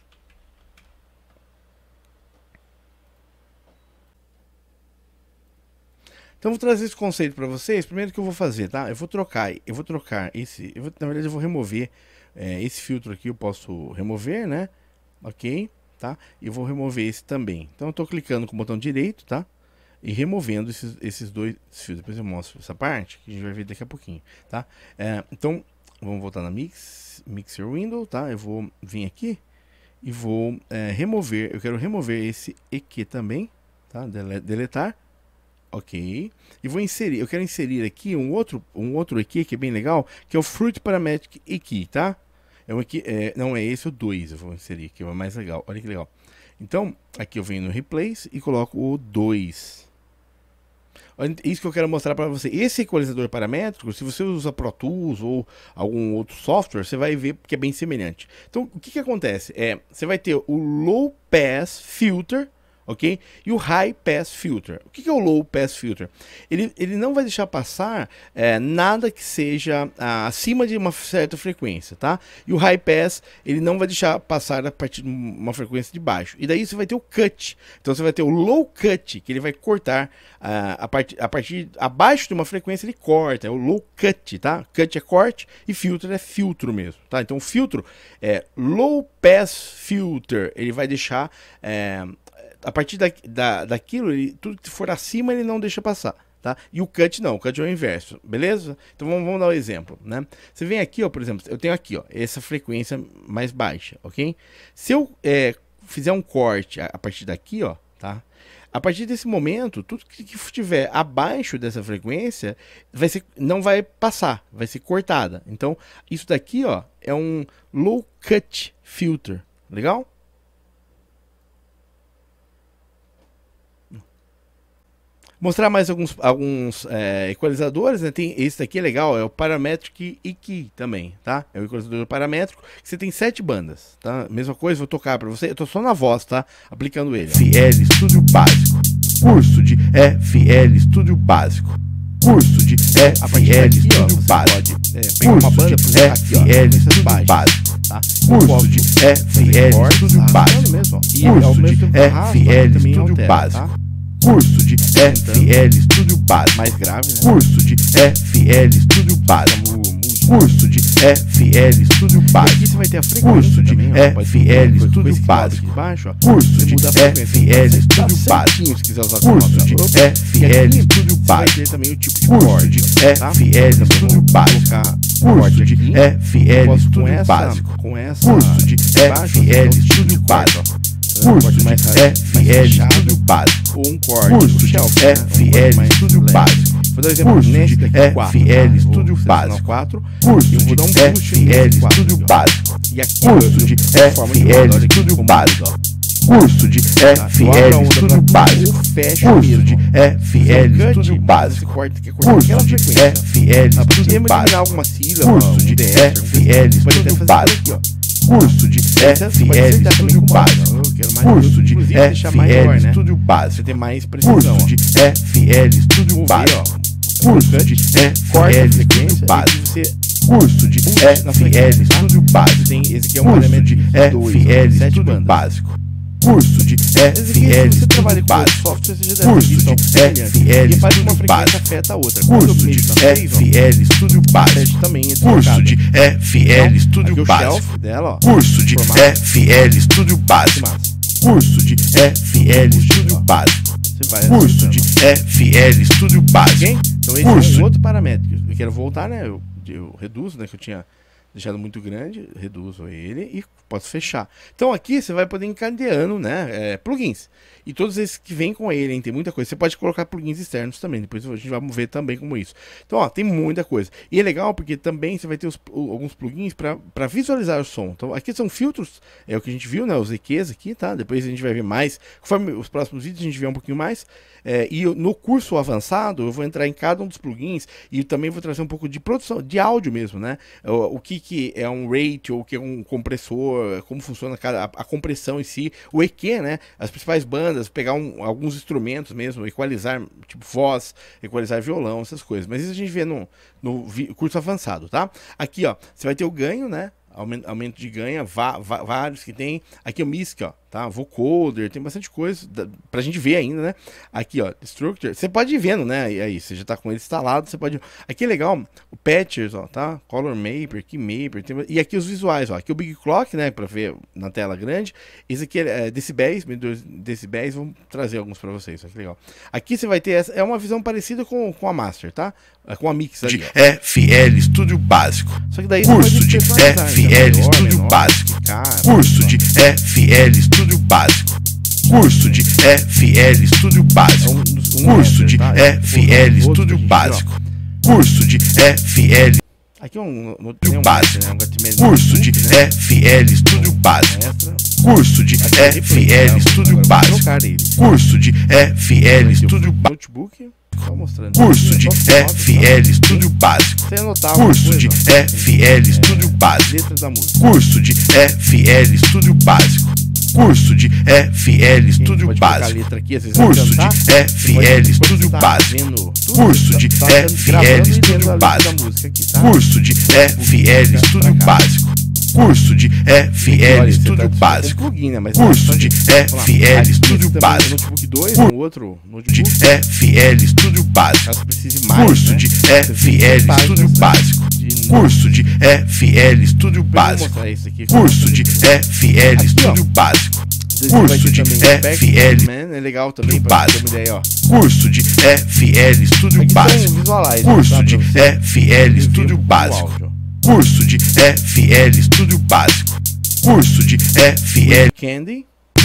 Então vou trazer esse conceito para vocês. Primeiro que eu vou fazer, tá? Eu vou trocar esse, na verdade eu vou remover esse filtro aqui, eu posso remover, né? OK, tá? E vou remover esse também. Então eu tô clicando com o botão direito, tá? E removendo esses dois filtros. Depois eu mostro essa parte que a gente vai ver daqui a pouquinho, tá? Então vamos voltar na Mixer Window, tá? Eu vou vir aqui e vou remover. Eu quero remover esse EQ também, tá? Deletar. OK. E vou inserir, eu quero inserir aqui um outro EQ que é bem legal, que é o Fruit Parametric EQ, tá? Não é esse, o 2 eu vou inserir, que é o mais legal. Olha que legal. Então, aqui eu venho no Replace e coloco o 2. Olha, isso que eu quero mostrar para você. Esse equalizador paramétrico, se você usa Pro Tools ou algum outro software, você vai ver que é bem semelhante. Então, o que acontece? Você vai ter o Low Pass Filter, OK? E o High Pass Filter. O que é o Low Pass Filter? Ele não vai deixar passar nada que seja acima de uma certa frequência, tá? E o High Pass, ele não vai deixar passar a partir de uma frequência de baixo. E daí você vai ter o Cut. Então você vai ter o Low Cut, que ele vai cortar a partir abaixo de uma frequência, ele corta. É o Low Cut, tá? Cut é corte e Filter é filtro mesmo, tá? Então o filtro Low Pass Filter, ele vai deixar... a partir daquilo, tudo que for acima ele não deixa passar, tá? E o cut não, o cut é o inverso, beleza? Então vamos dar um exemplo, né? Você vem aqui, ó, por exemplo, eu tenho aqui, ó, essa frequência mais baixa, OK? Se eu fizer um corte a partir daqui, ó, tá? A partir desse momento, tudo que estiver abaixo dessa frequência não vai passar, vai ser cortada. Então, isso daqui, ó, é um low cut filter, legal? Mostrar mais alguns equalizadores, né? Tem esse daqui é legal, é o Parametric EQ também, tá? É o equalizador paramétrico, que você tem 7 bandas, tá? Mesma coisa, vou tocar pra você, eu tô só na voz, tá? Aplicando ele.
FL Studio Básico, curso de FL Studio Básico, curso de FL Studio Básico,
pegar uma banda, por exemplo, aqui, ó,
FL Studio Básico,
tá?
Curso de FL Studio Básico, curso de FL Studio Básico, curso de FL Studio Básico,
mais grave, né?
Curso de FL Studio Básico, curso de FL Studio Básico,
aqui você vai ter a
curso de
também, ó,
FL Studio Básico,
baixo, ó,
curso de FL Studio Básico,
se quiser usar
curso de FL Studio
vai
Básico,
ter também o tipo de
curso
corte,
de
tá?
FL Studio Básico, curso de FL Studio
com
Básico,
essa
curso de FL Studio Básico, curso de FL Studio Básico,
ou um corte,
curso de
shelf,
FL Studio Básico,
vou dar um exemplo
curso
nesse
de
daqui 4,
FL Studio Básico,
4,
curso
eu vou
de
dar um boost
FL
nesse 4
Studio
aqui, ó.
Básico,
E aqui
curso de FL Studio Básico, curso de FL Studio Básico, curso de FL Studio Básico, curso de FL Studio Básico,
alguma sílaba,
curso de FL Studio Básico, curso de FL Studio Básico, curso de FL Studio Básico,
você tem mais precisão,
curso de FL Studio Básico, curso de FL Studio Básico, curso de FL Studio Básico,
tem esse aqui é um
curso
parâmetro
de
de 2,
FL
7
Studio
bandas.
Básico, curso de FL
Você trabalha
Studio
com
Básico,
software, você já deve
curso
ter visto
de
FL
FL
faz uma
Studio
frequência
Básico,
afeta a outra. Quando eu
curso de
mexo na 3, ó,
FL Studio Básico,
também é
curso de
deslocado.
FL
Aqui
Studio
o
Básico,
shelf dela, ó,
curso de
formato.
FL Studio Básico,
massa.
curso de FL Studio Básico,
Você vai
curso de FL Studio Básico,
ok? Então esse
curso
é
de
um outro parâmetro. Eu quero voltar, né? Eu reduzo, né? Que eu tinha deixado muito grande, reduzo ele e posso fechar. Então aqui você vai poder encadeando, né? Plugins. E todos esses que vêm com ele, hein? Tem muita coisa. Você pode colocar plugins externos também. Depois a gente vai ver também como isso. Então, ó, tem muita coisa. E é legal porque também você vai ter alguns plugins para visualizar o som. Então, aqui são filtros, é o que a gente viu, né? Os EQs aqui, tá? Depois a gente vai ver mais. Conforme os próximos vídeos a gente vê um pouquinho mais. E no curso avançado eu vou entrar em cada um dos plugins e também vou trazer um pouco de produção, de áudio mesmo, né? O que é um rate, ou o que é um compressor, como funciona a compressão em si, o EQ, né? As principais bandas, pegar alguns instrumentos mesmo, equalizar, tipo voz, equalizar violão, essas coisas. Mas isso a gente vê no curso avançado, tá? Aqui, ó, você vai ter o ganho, né? Aumento de ganho, vários que tem. Aqui o MISC, ó, tá? Vocoder, tem bastante coisa pra gente ver ainda, né? Aqui, ó, Structure, você pode ir vendo, né? E aí, você já tá com ele instalado, você pode... Aqui é legal, o Patchers, ó, tá? Color Maper, Key Maper, e aqui os visuais, ó. Aqui o Big Clock, né? Pra ver na tela grande. Esse aqui é decibéis, medidor decibéis, vamos trazer alguns pra vocês, ó, que legal. Aqui você vai ter é uma visão parecida com a Master, tá? Com a Mix ali, ó.
FL Studio Básico,
Só que daí
curso de FL Studio Básico, curso de FL Studio Básico, curso de FL Studio Básico, curso de FL Studio Básico, curso de FL
Aqui é um
Básico, curso de FL Studio Básico, curso de FL Studio Básico, curso de FL Studio Básico,
notebook, só mostrando.
curso de FL Studio Básico,
Você anotar
curso de FL Studio Básico,
letra da música.
curso de FL Studio Básico, curso de FL Studio
Pode colocar a
Básico,
letra aqui, às vezes vai
curso de
cantar,
FL Studio Básico, curso de FL Studio Básico, curso de FL Studio Básico, curso de FL Studio Básico,
plugin, né? Mas
curso de FL Studio Básico,
notebook 2, um outro
de
notebook,
FL Studio Básico,
caso precise mais,
curso
né?
de FL Studio Básico, curso de FL Studio
Vou
Básico,
mostrar isso aqui.
curso de FL Studio Básico, curso de FL
é legal também pra ter uma ideia, ó.
curso de FL Studio
Aqui
Básico,
são visualize,
curso
tá?
de
Pra você
FL
ver
Studio
um pouco do
Básico,
áudio.
curso de FL Studio Básico, curso de FL
Candy,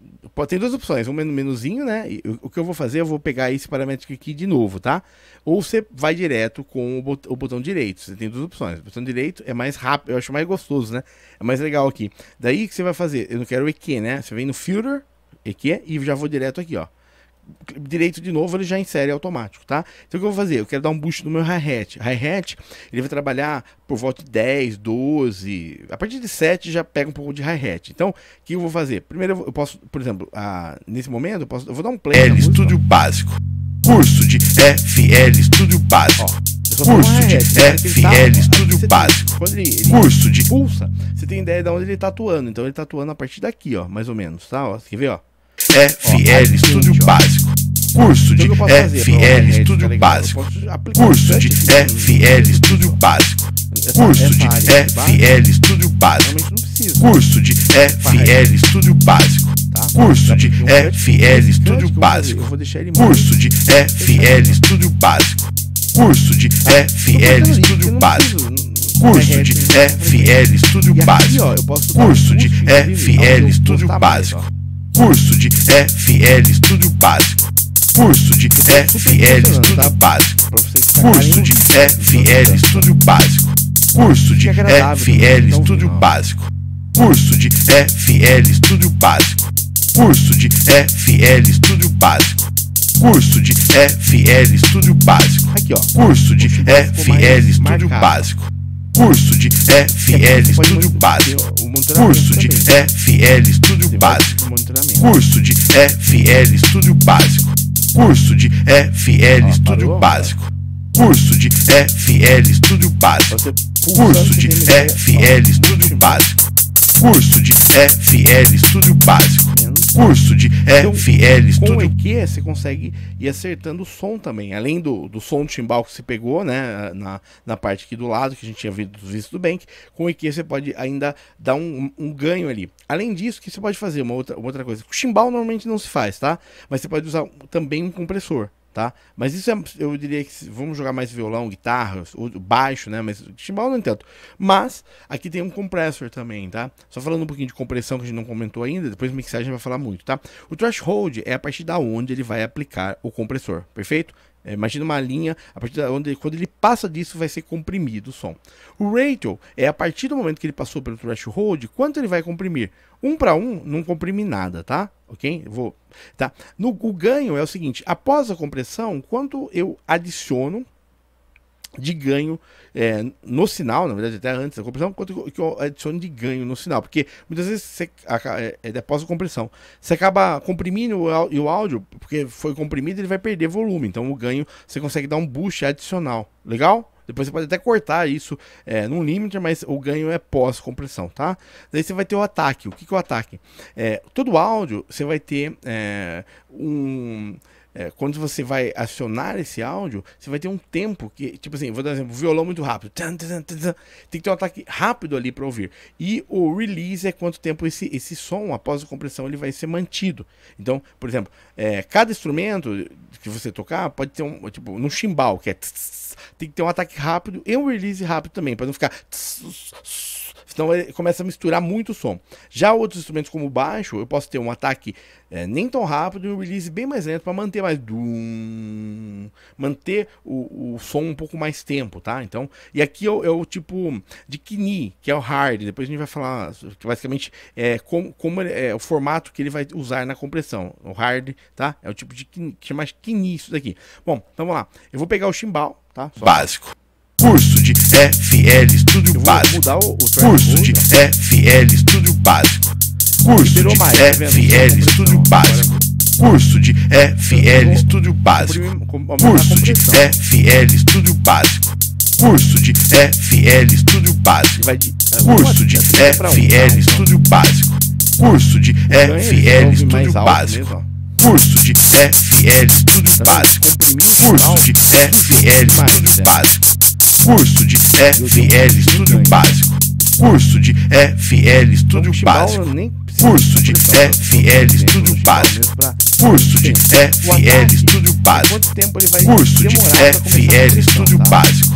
tem duas opções, um menuzinho, né? E o que eu vou fazer, eu vou pegar esse parâmetro aqui de novo, tá? Ou você vai direto com o botão direito. Você tem duas opções. O botão direito é mais rápido, eu acho mais gostoso, né? É mais legal aqui. Daí o que você vai fazer? Eu não quero o EQ, né? Você vem no Filter, EQ, e já vou direto aqui, ó. Direito de novo, ele já insere automático, tá? Então o que eu vou fazer? Eu quero dar um boost no meu hi-hat. Hi-hat, ele vai trabalhar por volta de 10, 12, a partir de 7 já pega um pouco de hi-hat. Então, o que eu vou fazer? Primeiro eu posso, por exemplo, nesse momento, eu vou dar um play.
FL Studio Básico. Curso de FL Studio Básico. Curso de FL Studio Básico.
Quando ele
Curso de
pulsa, você tem ideia de onde ele tá atuando. Então ele tá atuando a partir daqui, ó, mais ou menos, tá? Ó, você quer ver, ó?
FL Studio Básico. Curso de FL Studio Básico. Curso de FL Studio Básico. Curso de FL Studio Básico. Curso de FL Studio Básico. Curso de FL Studio Básico. Curso de FL Studio Básico. Curso de FL Studio Básico. Curso de FL Studio Básico. Curso de FL Studio Básico. Curso de FL Studio Básico. Curso de FL Studio Básico. Curso de FL Studio Básico. Curso de FL Studio Básico. Curso de FL Studio Básico. Curso de FL Studio Básico. Curso de FL Studio Básico.
Aqui, ó.
Curso de FL Studio Básico. Curso de FL Studio Básico. Curso de FL Studio Básico. Curso de FL Studio Básico. Curso de FL Studio Básico. Curso de FL Studio Básico. Curso de FL Studio Básico. Curso de FL Studio Básico. Curso de FL
Com o
Studio.
EQ você consegue ir acertando o som também, além do som do timbal que você pegou, né, na parte aqui do lado, que a gente tinha visto do Bank. Com o EQ você pode ainda dar um ganho ali. Além disso, que você pode fazer uma outra coisa. O timbal normalmente não se faz, tá? Mas você pode usar também um compressor, tá? Mas isso eu diria que vamos jogar mais violão, guitarra, ou baixo, né? Mas timbal não tanto. Mas aqui tem um compressor também, tá? Só falando um pouquinho de compressão que a gente não comentou ainda, depois mixagem vai falar muito, tá? O threshold é a partir da onde ele vai aplicar o compressor, perfeito? Imagina uma linha, a partir da onde, quando ele passa disso, vai ser comprimido o som. O ratio é a partir do momento que ele passou pelo threshold, quanto ele vai comprimir? 1 para 1 não comprime nada, tá? Ok? Tá? O ganho é o seguinte: após a compressão, quanto eu adiciono de ganho no sinal, na verdade até antes da compressão, quanto que eu adiciono de ganho no sinal, porque muitas vezes você após a compressão, você acaba comprimindo o áudio, porque foi comprimido, ele vai perder volume, então o ganho você consegue dar um boost adicional, legal? Depois você pode até cortar isso num limiter, mas o ganho é pós-compressão, tá? Daí você vai ter o ataque. O que é o ataque? Todo áudio você vai ter quando você vai acionar esse áudio, você vai ter um tempo que, tipo assim, vou dar um exemplo, violão muito rápido, tem que ter um ataque rápido ali para ouvir. E o release é quanto tempo esse som, após a compressão, ele vai ser mantido. Então, por exemplo, cada instrumento que você tocar pode ter tipo, no chimbal, que tem que ter um ataque rápido e um release rápido também, para não ficar. Então ele começa a misturar muito o som. Já outros instrumentos como o baixo, eu posso ter um ataque nem tão rápido e um release bem mais lento para manter mais manter o som um pouco mais tempo, tá? Então, e aqui é o tipo de KNI, que é o hard. Depois a gente vai falar que basicamente como o formato que ele vai usar na compressão. O hard, tá? É o tipo de que chama de KNI isso daqui. Bom, então vamos lá. Eu vou pegar o chimbal, tá?
Básico. Curso de FL Studio Básico. Curso de FL Studio Básico. Curso de FL Studio Básico. Curso de FL Studio Básico. Curso de FL Studio Básico. Curso de FL Studio Básico. Curso de FL Studio Básico. Curso de FL Studio Básico. Curso de FL Studio Básico. Curso de FL Studio Básico. Curso de FL Studio Básico. Curso de FL Studio Básico. Curso de FL Studio Básico. Curso de FL Studio Básico. Curso de FL Studio Básico.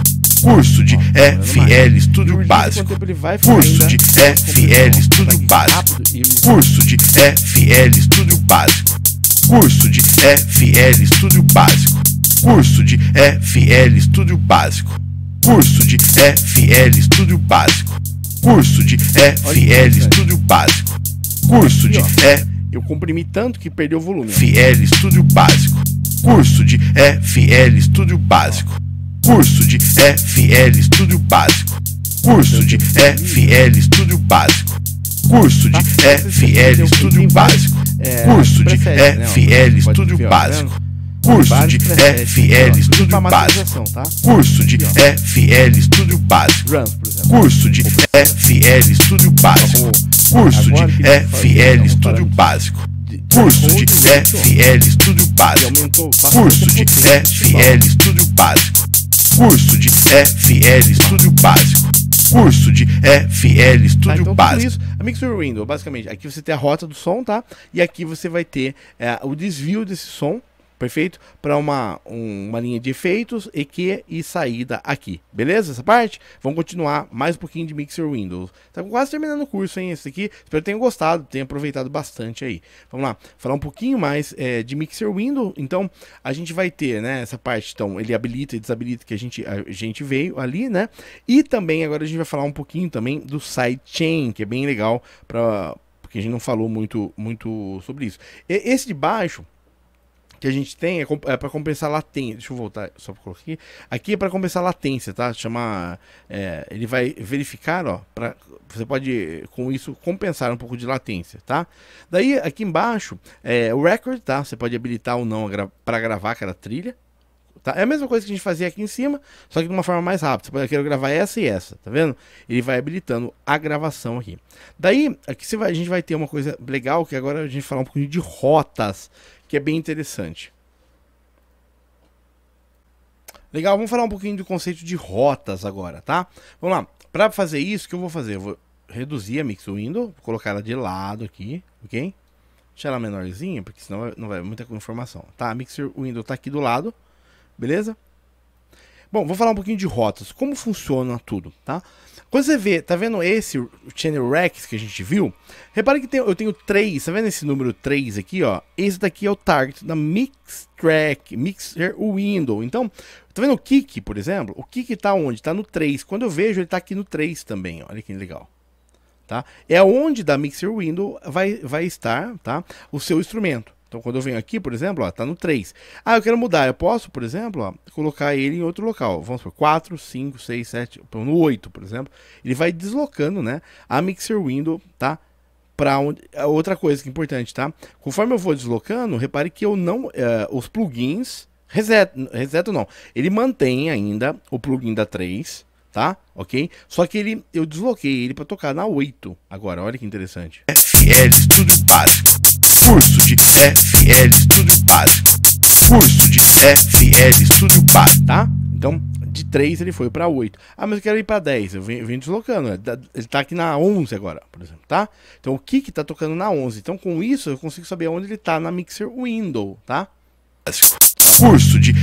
Curso de FL Studio Básico. Curso de FL Studio Básico. Curso de FL Studio Básico. Curso de FL Studio Básico. Curso de FL Studio Básico. Curso de FL Studio Básico. Curso de FL Studio Básico. Curso de
Eu comprimi tanto que perdeu o volume.
FL Studio Básico. Curso de FL Studio Básico. Curso de FL Studio Básico. Curso de FL Studio Básico. Curso de FL Studio Básico. Curso de FL Studio Básico. Curso de FL Studio Básico. Curso de FL Studio Básico. Curso de FL Studio Básico. Curso de FL Studio Básico. Curso de FL Studio Básico. Curso de FL Studio Básico. Curso de FL Studio Básico. Curso de FL Studio
então,
Básico.
Isso, a Mixer Window, basicamente, aqui você tem a rota do som, tá? E aqui você vai ter o desvio desse som, perfeito? Para uma linha de efeitos, EQ e saída aqui, beleza? Essa parte? Vamos continuar mais um pouquinho de Mixer Windows. Tá quase terminando o curso, hein? Esse aqui, espero que tenham gostado, tenham aproveitado bastante aí. Vamos lá, falar um pouquinho mais de Mixer Windows. Então, a gente vai ter, né, essa parte, então, ele habilita e desabilita que a gente veio ali, né? E também, agora a gente vai falar um pouquinho também do sidechain, que é bem legal, porque a gente não falou muito sobre isso. Esse de baixo que a gente tem é para compensar latência. Deixa eu voltar só para colocar aqui. Aqui é para compensar latência, tá? Ele vai verificar, ó, você pode com isso compensar um pouco de latência, tá? Daí aqui embaixo o record, tá? Você pode habilitar ou não para gravar aquela trilha. Tá? É a mesma coisa que a gente fazia aqui em cima, só que de uma forma mais rápida. Você pode querer gravar essa e essa, tá vendo? Ele vai habilitando a gravação aqui. Daí, aqui a gente vai ter uma coisa legal, que agora a gente vai falar um pouquinho de rotas, que é bem interessante. Legal, vamos falar um pouquinho do conceito de rotas agora, tá? Vamos lá. Para fazer isso, o que eu vou fazer? Eu vou reduzir a Mixer Window, vou colocar ela de lado aqui, ok? Deixar ela menorzinha, porque senão não vai muita informação. Tá, a Mixer Window tá aqui do lado. Beleza? Bom, vou falar um pouquinho de rotas, como funciona tudo, tá? Quando você vê, tá vendo esse Channel Racks que a gente viu? Repare que eu tenho 3, tá vendo esse número 3 aqui, ó? Esse daqui é o target da Mixer Window. Então, tá vendo o kick, por exemplo? O kick tá onde? Tá no 3. Quando eu vejo, ele tá aqui no 3 também, ó. Olha que legal. Tá? É onde da Mixer Window vai estar, tá? O seu instrumento. Então, quando eu venho aqui, por exemplo, ó, tá no 3. Ah, eu quero mudar. Eu posso, por exemplo, ó, colocar ele em outro local. Vamos por 4, 5, 6, 7, no 8, por exemplo. Ele vai deslocando, né, a Mixer Window, tá? Para outra coisa que é importante, tá? Conforme eu vou deslocando, repare que eu não... os plugins... Reseto não. Ele mantém ainda o plugin da 3, tá? Ok? Só que eu desloquei ele para tocar na 8. Agora, olha que interessante.
FL Studio Básico. Curso de FL Studio Básico. Curso de FL Studio Básico.
Tá? Então, de 3 ele foi para 8. Ah, mas eu quero ir para 10. Eu venho deslocando. Ele tá aqui na 11 agora, por exemplo, tá? Então, o kick tá tocando na 11. Então, com isso, eu consigo saber onde ele tá na Mixer Window, tá?
Básico. Curso de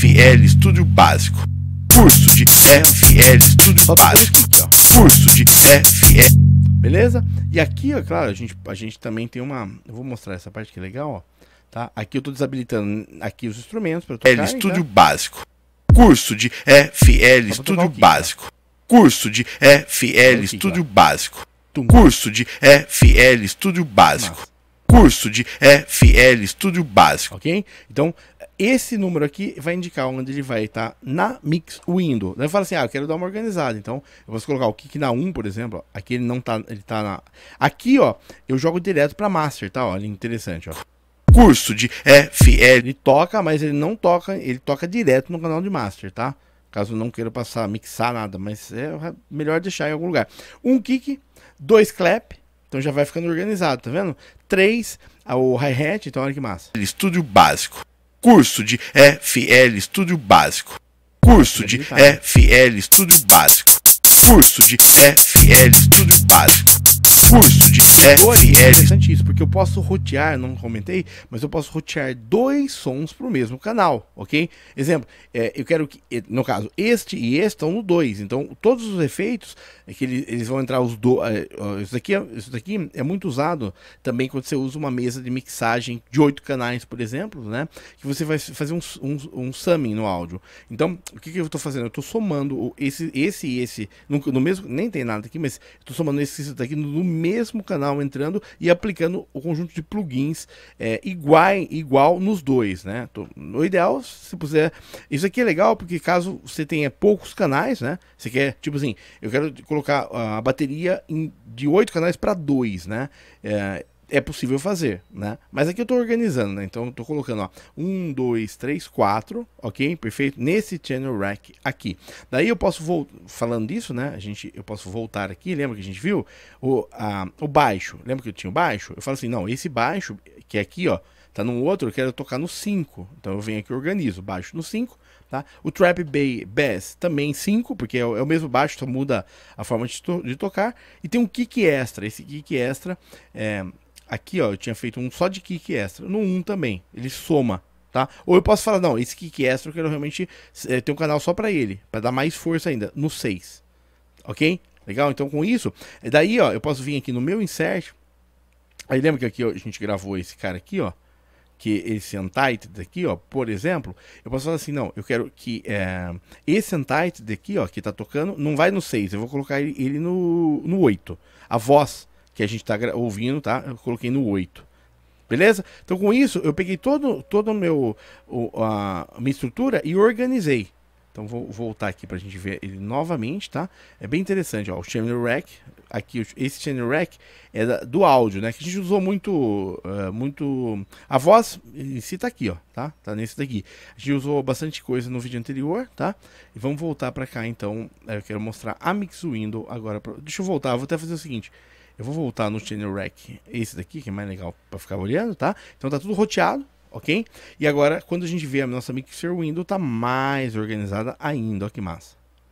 FL Studio Básico. Curso de FL Studio Básico. Curso de FL.
Beleza? E aqui, ó, claro, a gente também tem uma... Eu vou mostrar essa parte que é legal, ó. Tá? Aqui eu tô desabilitando aqui os instrumentos para tocar.
FL Studio Básico. Curso de FL Studio Básico. Curso de FL Studio Básico. Curso de FL Studio Básico. Curso de FL Studio Básico.
Ok? Então, esse número aqui vai indicar onde ele vai estar na Mix Window. Daí eu falo assim, eu quero dar uma organizada. Então, eu posso colocar o kick na 1, por exemplo. Ó. Aqui ele não tá, ele tá na... Aqui, ó, eu jogo direto para Master, tá? Olha, interessante, ó.
Curso de FL.
Ele toca, mas ele não toca, ele toca direto no canal de Master, tá? Caso eu não queira mixar nada, mas é melhor deixar em algum lugar. Um kick, 2 clap, então já vai ficando organizado, tá vendo? 3, o hi-hat, então olha que massa.
Studio Básico. Curso de FL Studio Básico. Curso de FL Studio Básico. Curso de FL Studio Básico. Curso de FL.
Interessante isso, porque eu posso rotear, não comentei, mas eu posso rotear 2 sons para o mesmo canal, ok? Exemplo, eu quero que, no caso, este e este estão no 2, então todos os efeitos, que eles vão entrar os dois. Isso daqui é muito usado também quando você usa uma mesa de mixagem de 8 canais, por exemplo, né? Que você vai fazer um summing no áudio. Então, o que eu estou fazendo? Eu estou somando esse e esse no mesmo, nem tem nada aqui, mas estou somando esse daqui no mesmo canal, entrando e aplicando o conjunto de plugins igual nos dois, né? O ideal, se puser, isso aqui é legal porque caso você tenha poucos canais, né? Você quer, tipo assim, eu quero colocar a bateria de 8 canais para 2, né? É possível fazer, né? Mas aqui eu estou organizando, né? Então eu estou colocando, ó, 1, 2, 3, 4, ok? Perfeito? Nesse channel rack aqui. Daí eu posso falando disso, né? Eu posso voltar aqui. Lembra que a gente viu o baixo? Lembra que eu tinha o baixo? Eu falo assim, não, esse baixo que é aqui, ó, tá no outro, eu quero tocar no 5. Então eu venho aqui e organizo baixo no 5. Tá? O Trap Bass também 5, porque é o mesmo baixo, só muda a forma de tocar. E tem um kick extra. Esse kick extra aqui, ó, eu tinha feito um só de kick extra. No 1 também, ele soma, tá? Ou eu posso falar, não, esse kick extra eu quero realmente ter um canal só pra ele, pra dar mais força ainda, no 6. Ok? Legal? Então com isso, daí, ó, eu posso vir aqui no meu insert. Aí lembra que aqui, ó, a gente gravou esse cara aqui, ó, que esse Untitled aqui, ó, por exemplo, eu posso falar assim, não, eu quero que esse Untitled aqui, ó, que tá tocando, não vai no 6, eu vou colocar ele no 8. A voz que a gente tá ouvindo, tá? Eu coloquei no 8. Beleza? Então com isso, eu peguei todo a minha estrutura e organizei. Então vou voltar aqui pra gente ver ele novamente, tá? É bem interessante, ó, o channel rack, aqui esse channel rack é do áudio, né? Que a gente usou muito, a voz em si tá aqui, ó, tá? Tá nesse daqui. A gente usou bastante coisa no vídeo anterior, tá? E vamos voltar pra cá, então, eu quero mostrar a Mix Window agora. Deixa eu voltar, vou até fazer o seguinte. Eu vou voltar no channel rack, esse daqui, que é mais legal pra ficar olhando, tá? Então tá tudo roteado. Ok? E agora, quando a gente vê a nossa Mixer Window, tá mais organizada ainda. Olha que massa.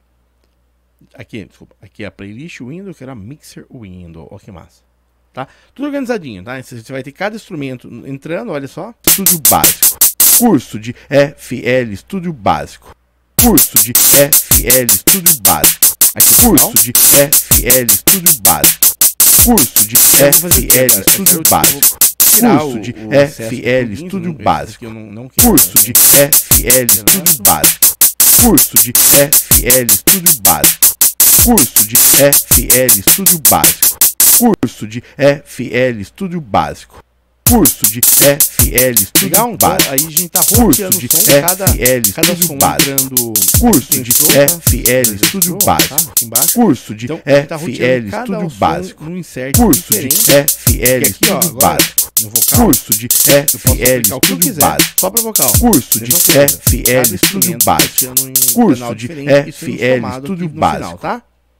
Aqui, desculpa. Aqui é a Playlist Window, que era a Mixer Window. Olha que massa. Tá? Tudo organizadinho, tá? Você vai ter cada instrumento entrando, olha só.
Estúdio Básico. Curso de FL Estúdio Básico. Curso de FL Estúdio Básico. Curso de FL Estúdio Básico. Curso de FL Estúdio Básico. Curso de FL Estúdio Básico. Curso de FL Estúdio Básico. Curso de FL Estúdio Básico. Curso de FL Estúdio Básico. Curso de FL Estúdio Básico. Curso de FL Estúdio Básico.
Aí a gente tá
curso de FL Estúdio Básico. Curso de FL Estúdio Básico. Curso de FL Estúdio Básico. Curso de FL Estúdio Básico. Curso de FL Estúdio Básico.
Só para vocal.
Curso de FL Estúdio Básico. Curso de FL Estúdio Básico,
tá?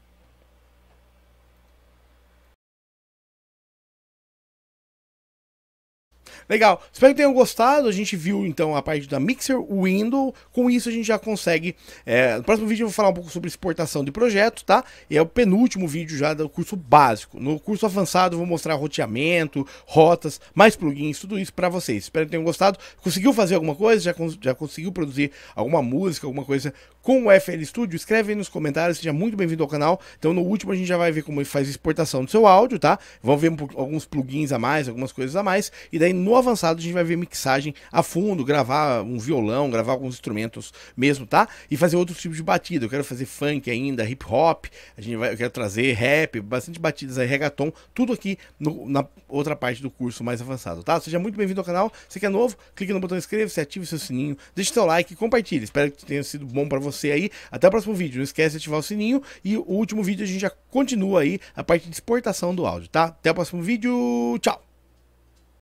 Legal, espero que tenham gostado. A gente viu então a parte da Mixer Window. Com isso a gente já consegue, no próximo vídeo eu vou falar um pouco sobre exportação de projeto, tá? E é o penúltimo vídeo já do curso básico. No curso avançado eu vou mostrar roteamento, rotas, mais plugins, tudo isso para vocês. Espero que tenham gostado. Conseguiu fazer alguma coisa? Já conseguiu produzir alguma música, alguma coisa com o FL Studio? Escreve aí nos comentários, seja muito bem-vindo ao canal. Então no último a gente já vai ver como faz exportação do seu áudio, tá? Vamos ver alguns plugins a mais, algumas coisas a mais. E daí no avançado a gente vai ver mixagem a fundo, gravar um violão, gravar alguns instrumentos mesmo, tá? E fazer outros tipos de batida. Eu quero fazer funk ainda, hip hop, eu quero trazer rap, bastante batidas aí, reggaeton, tudo aqui na outra parte do curso mais avançado, tá? Seja muito bem-vindo ao canal. Você que é novo, clique no botão inscreva-se, ative seu sininho, deixe seu like e compartilhe. Espero que tenha sido bom pra você aí. Até o próximo vídeo. Não esquece de ativar o sininho e o último vídeo a gente já continua aí a parte de exportação do áudio, tá? Até o próximo vídeo. Tchau!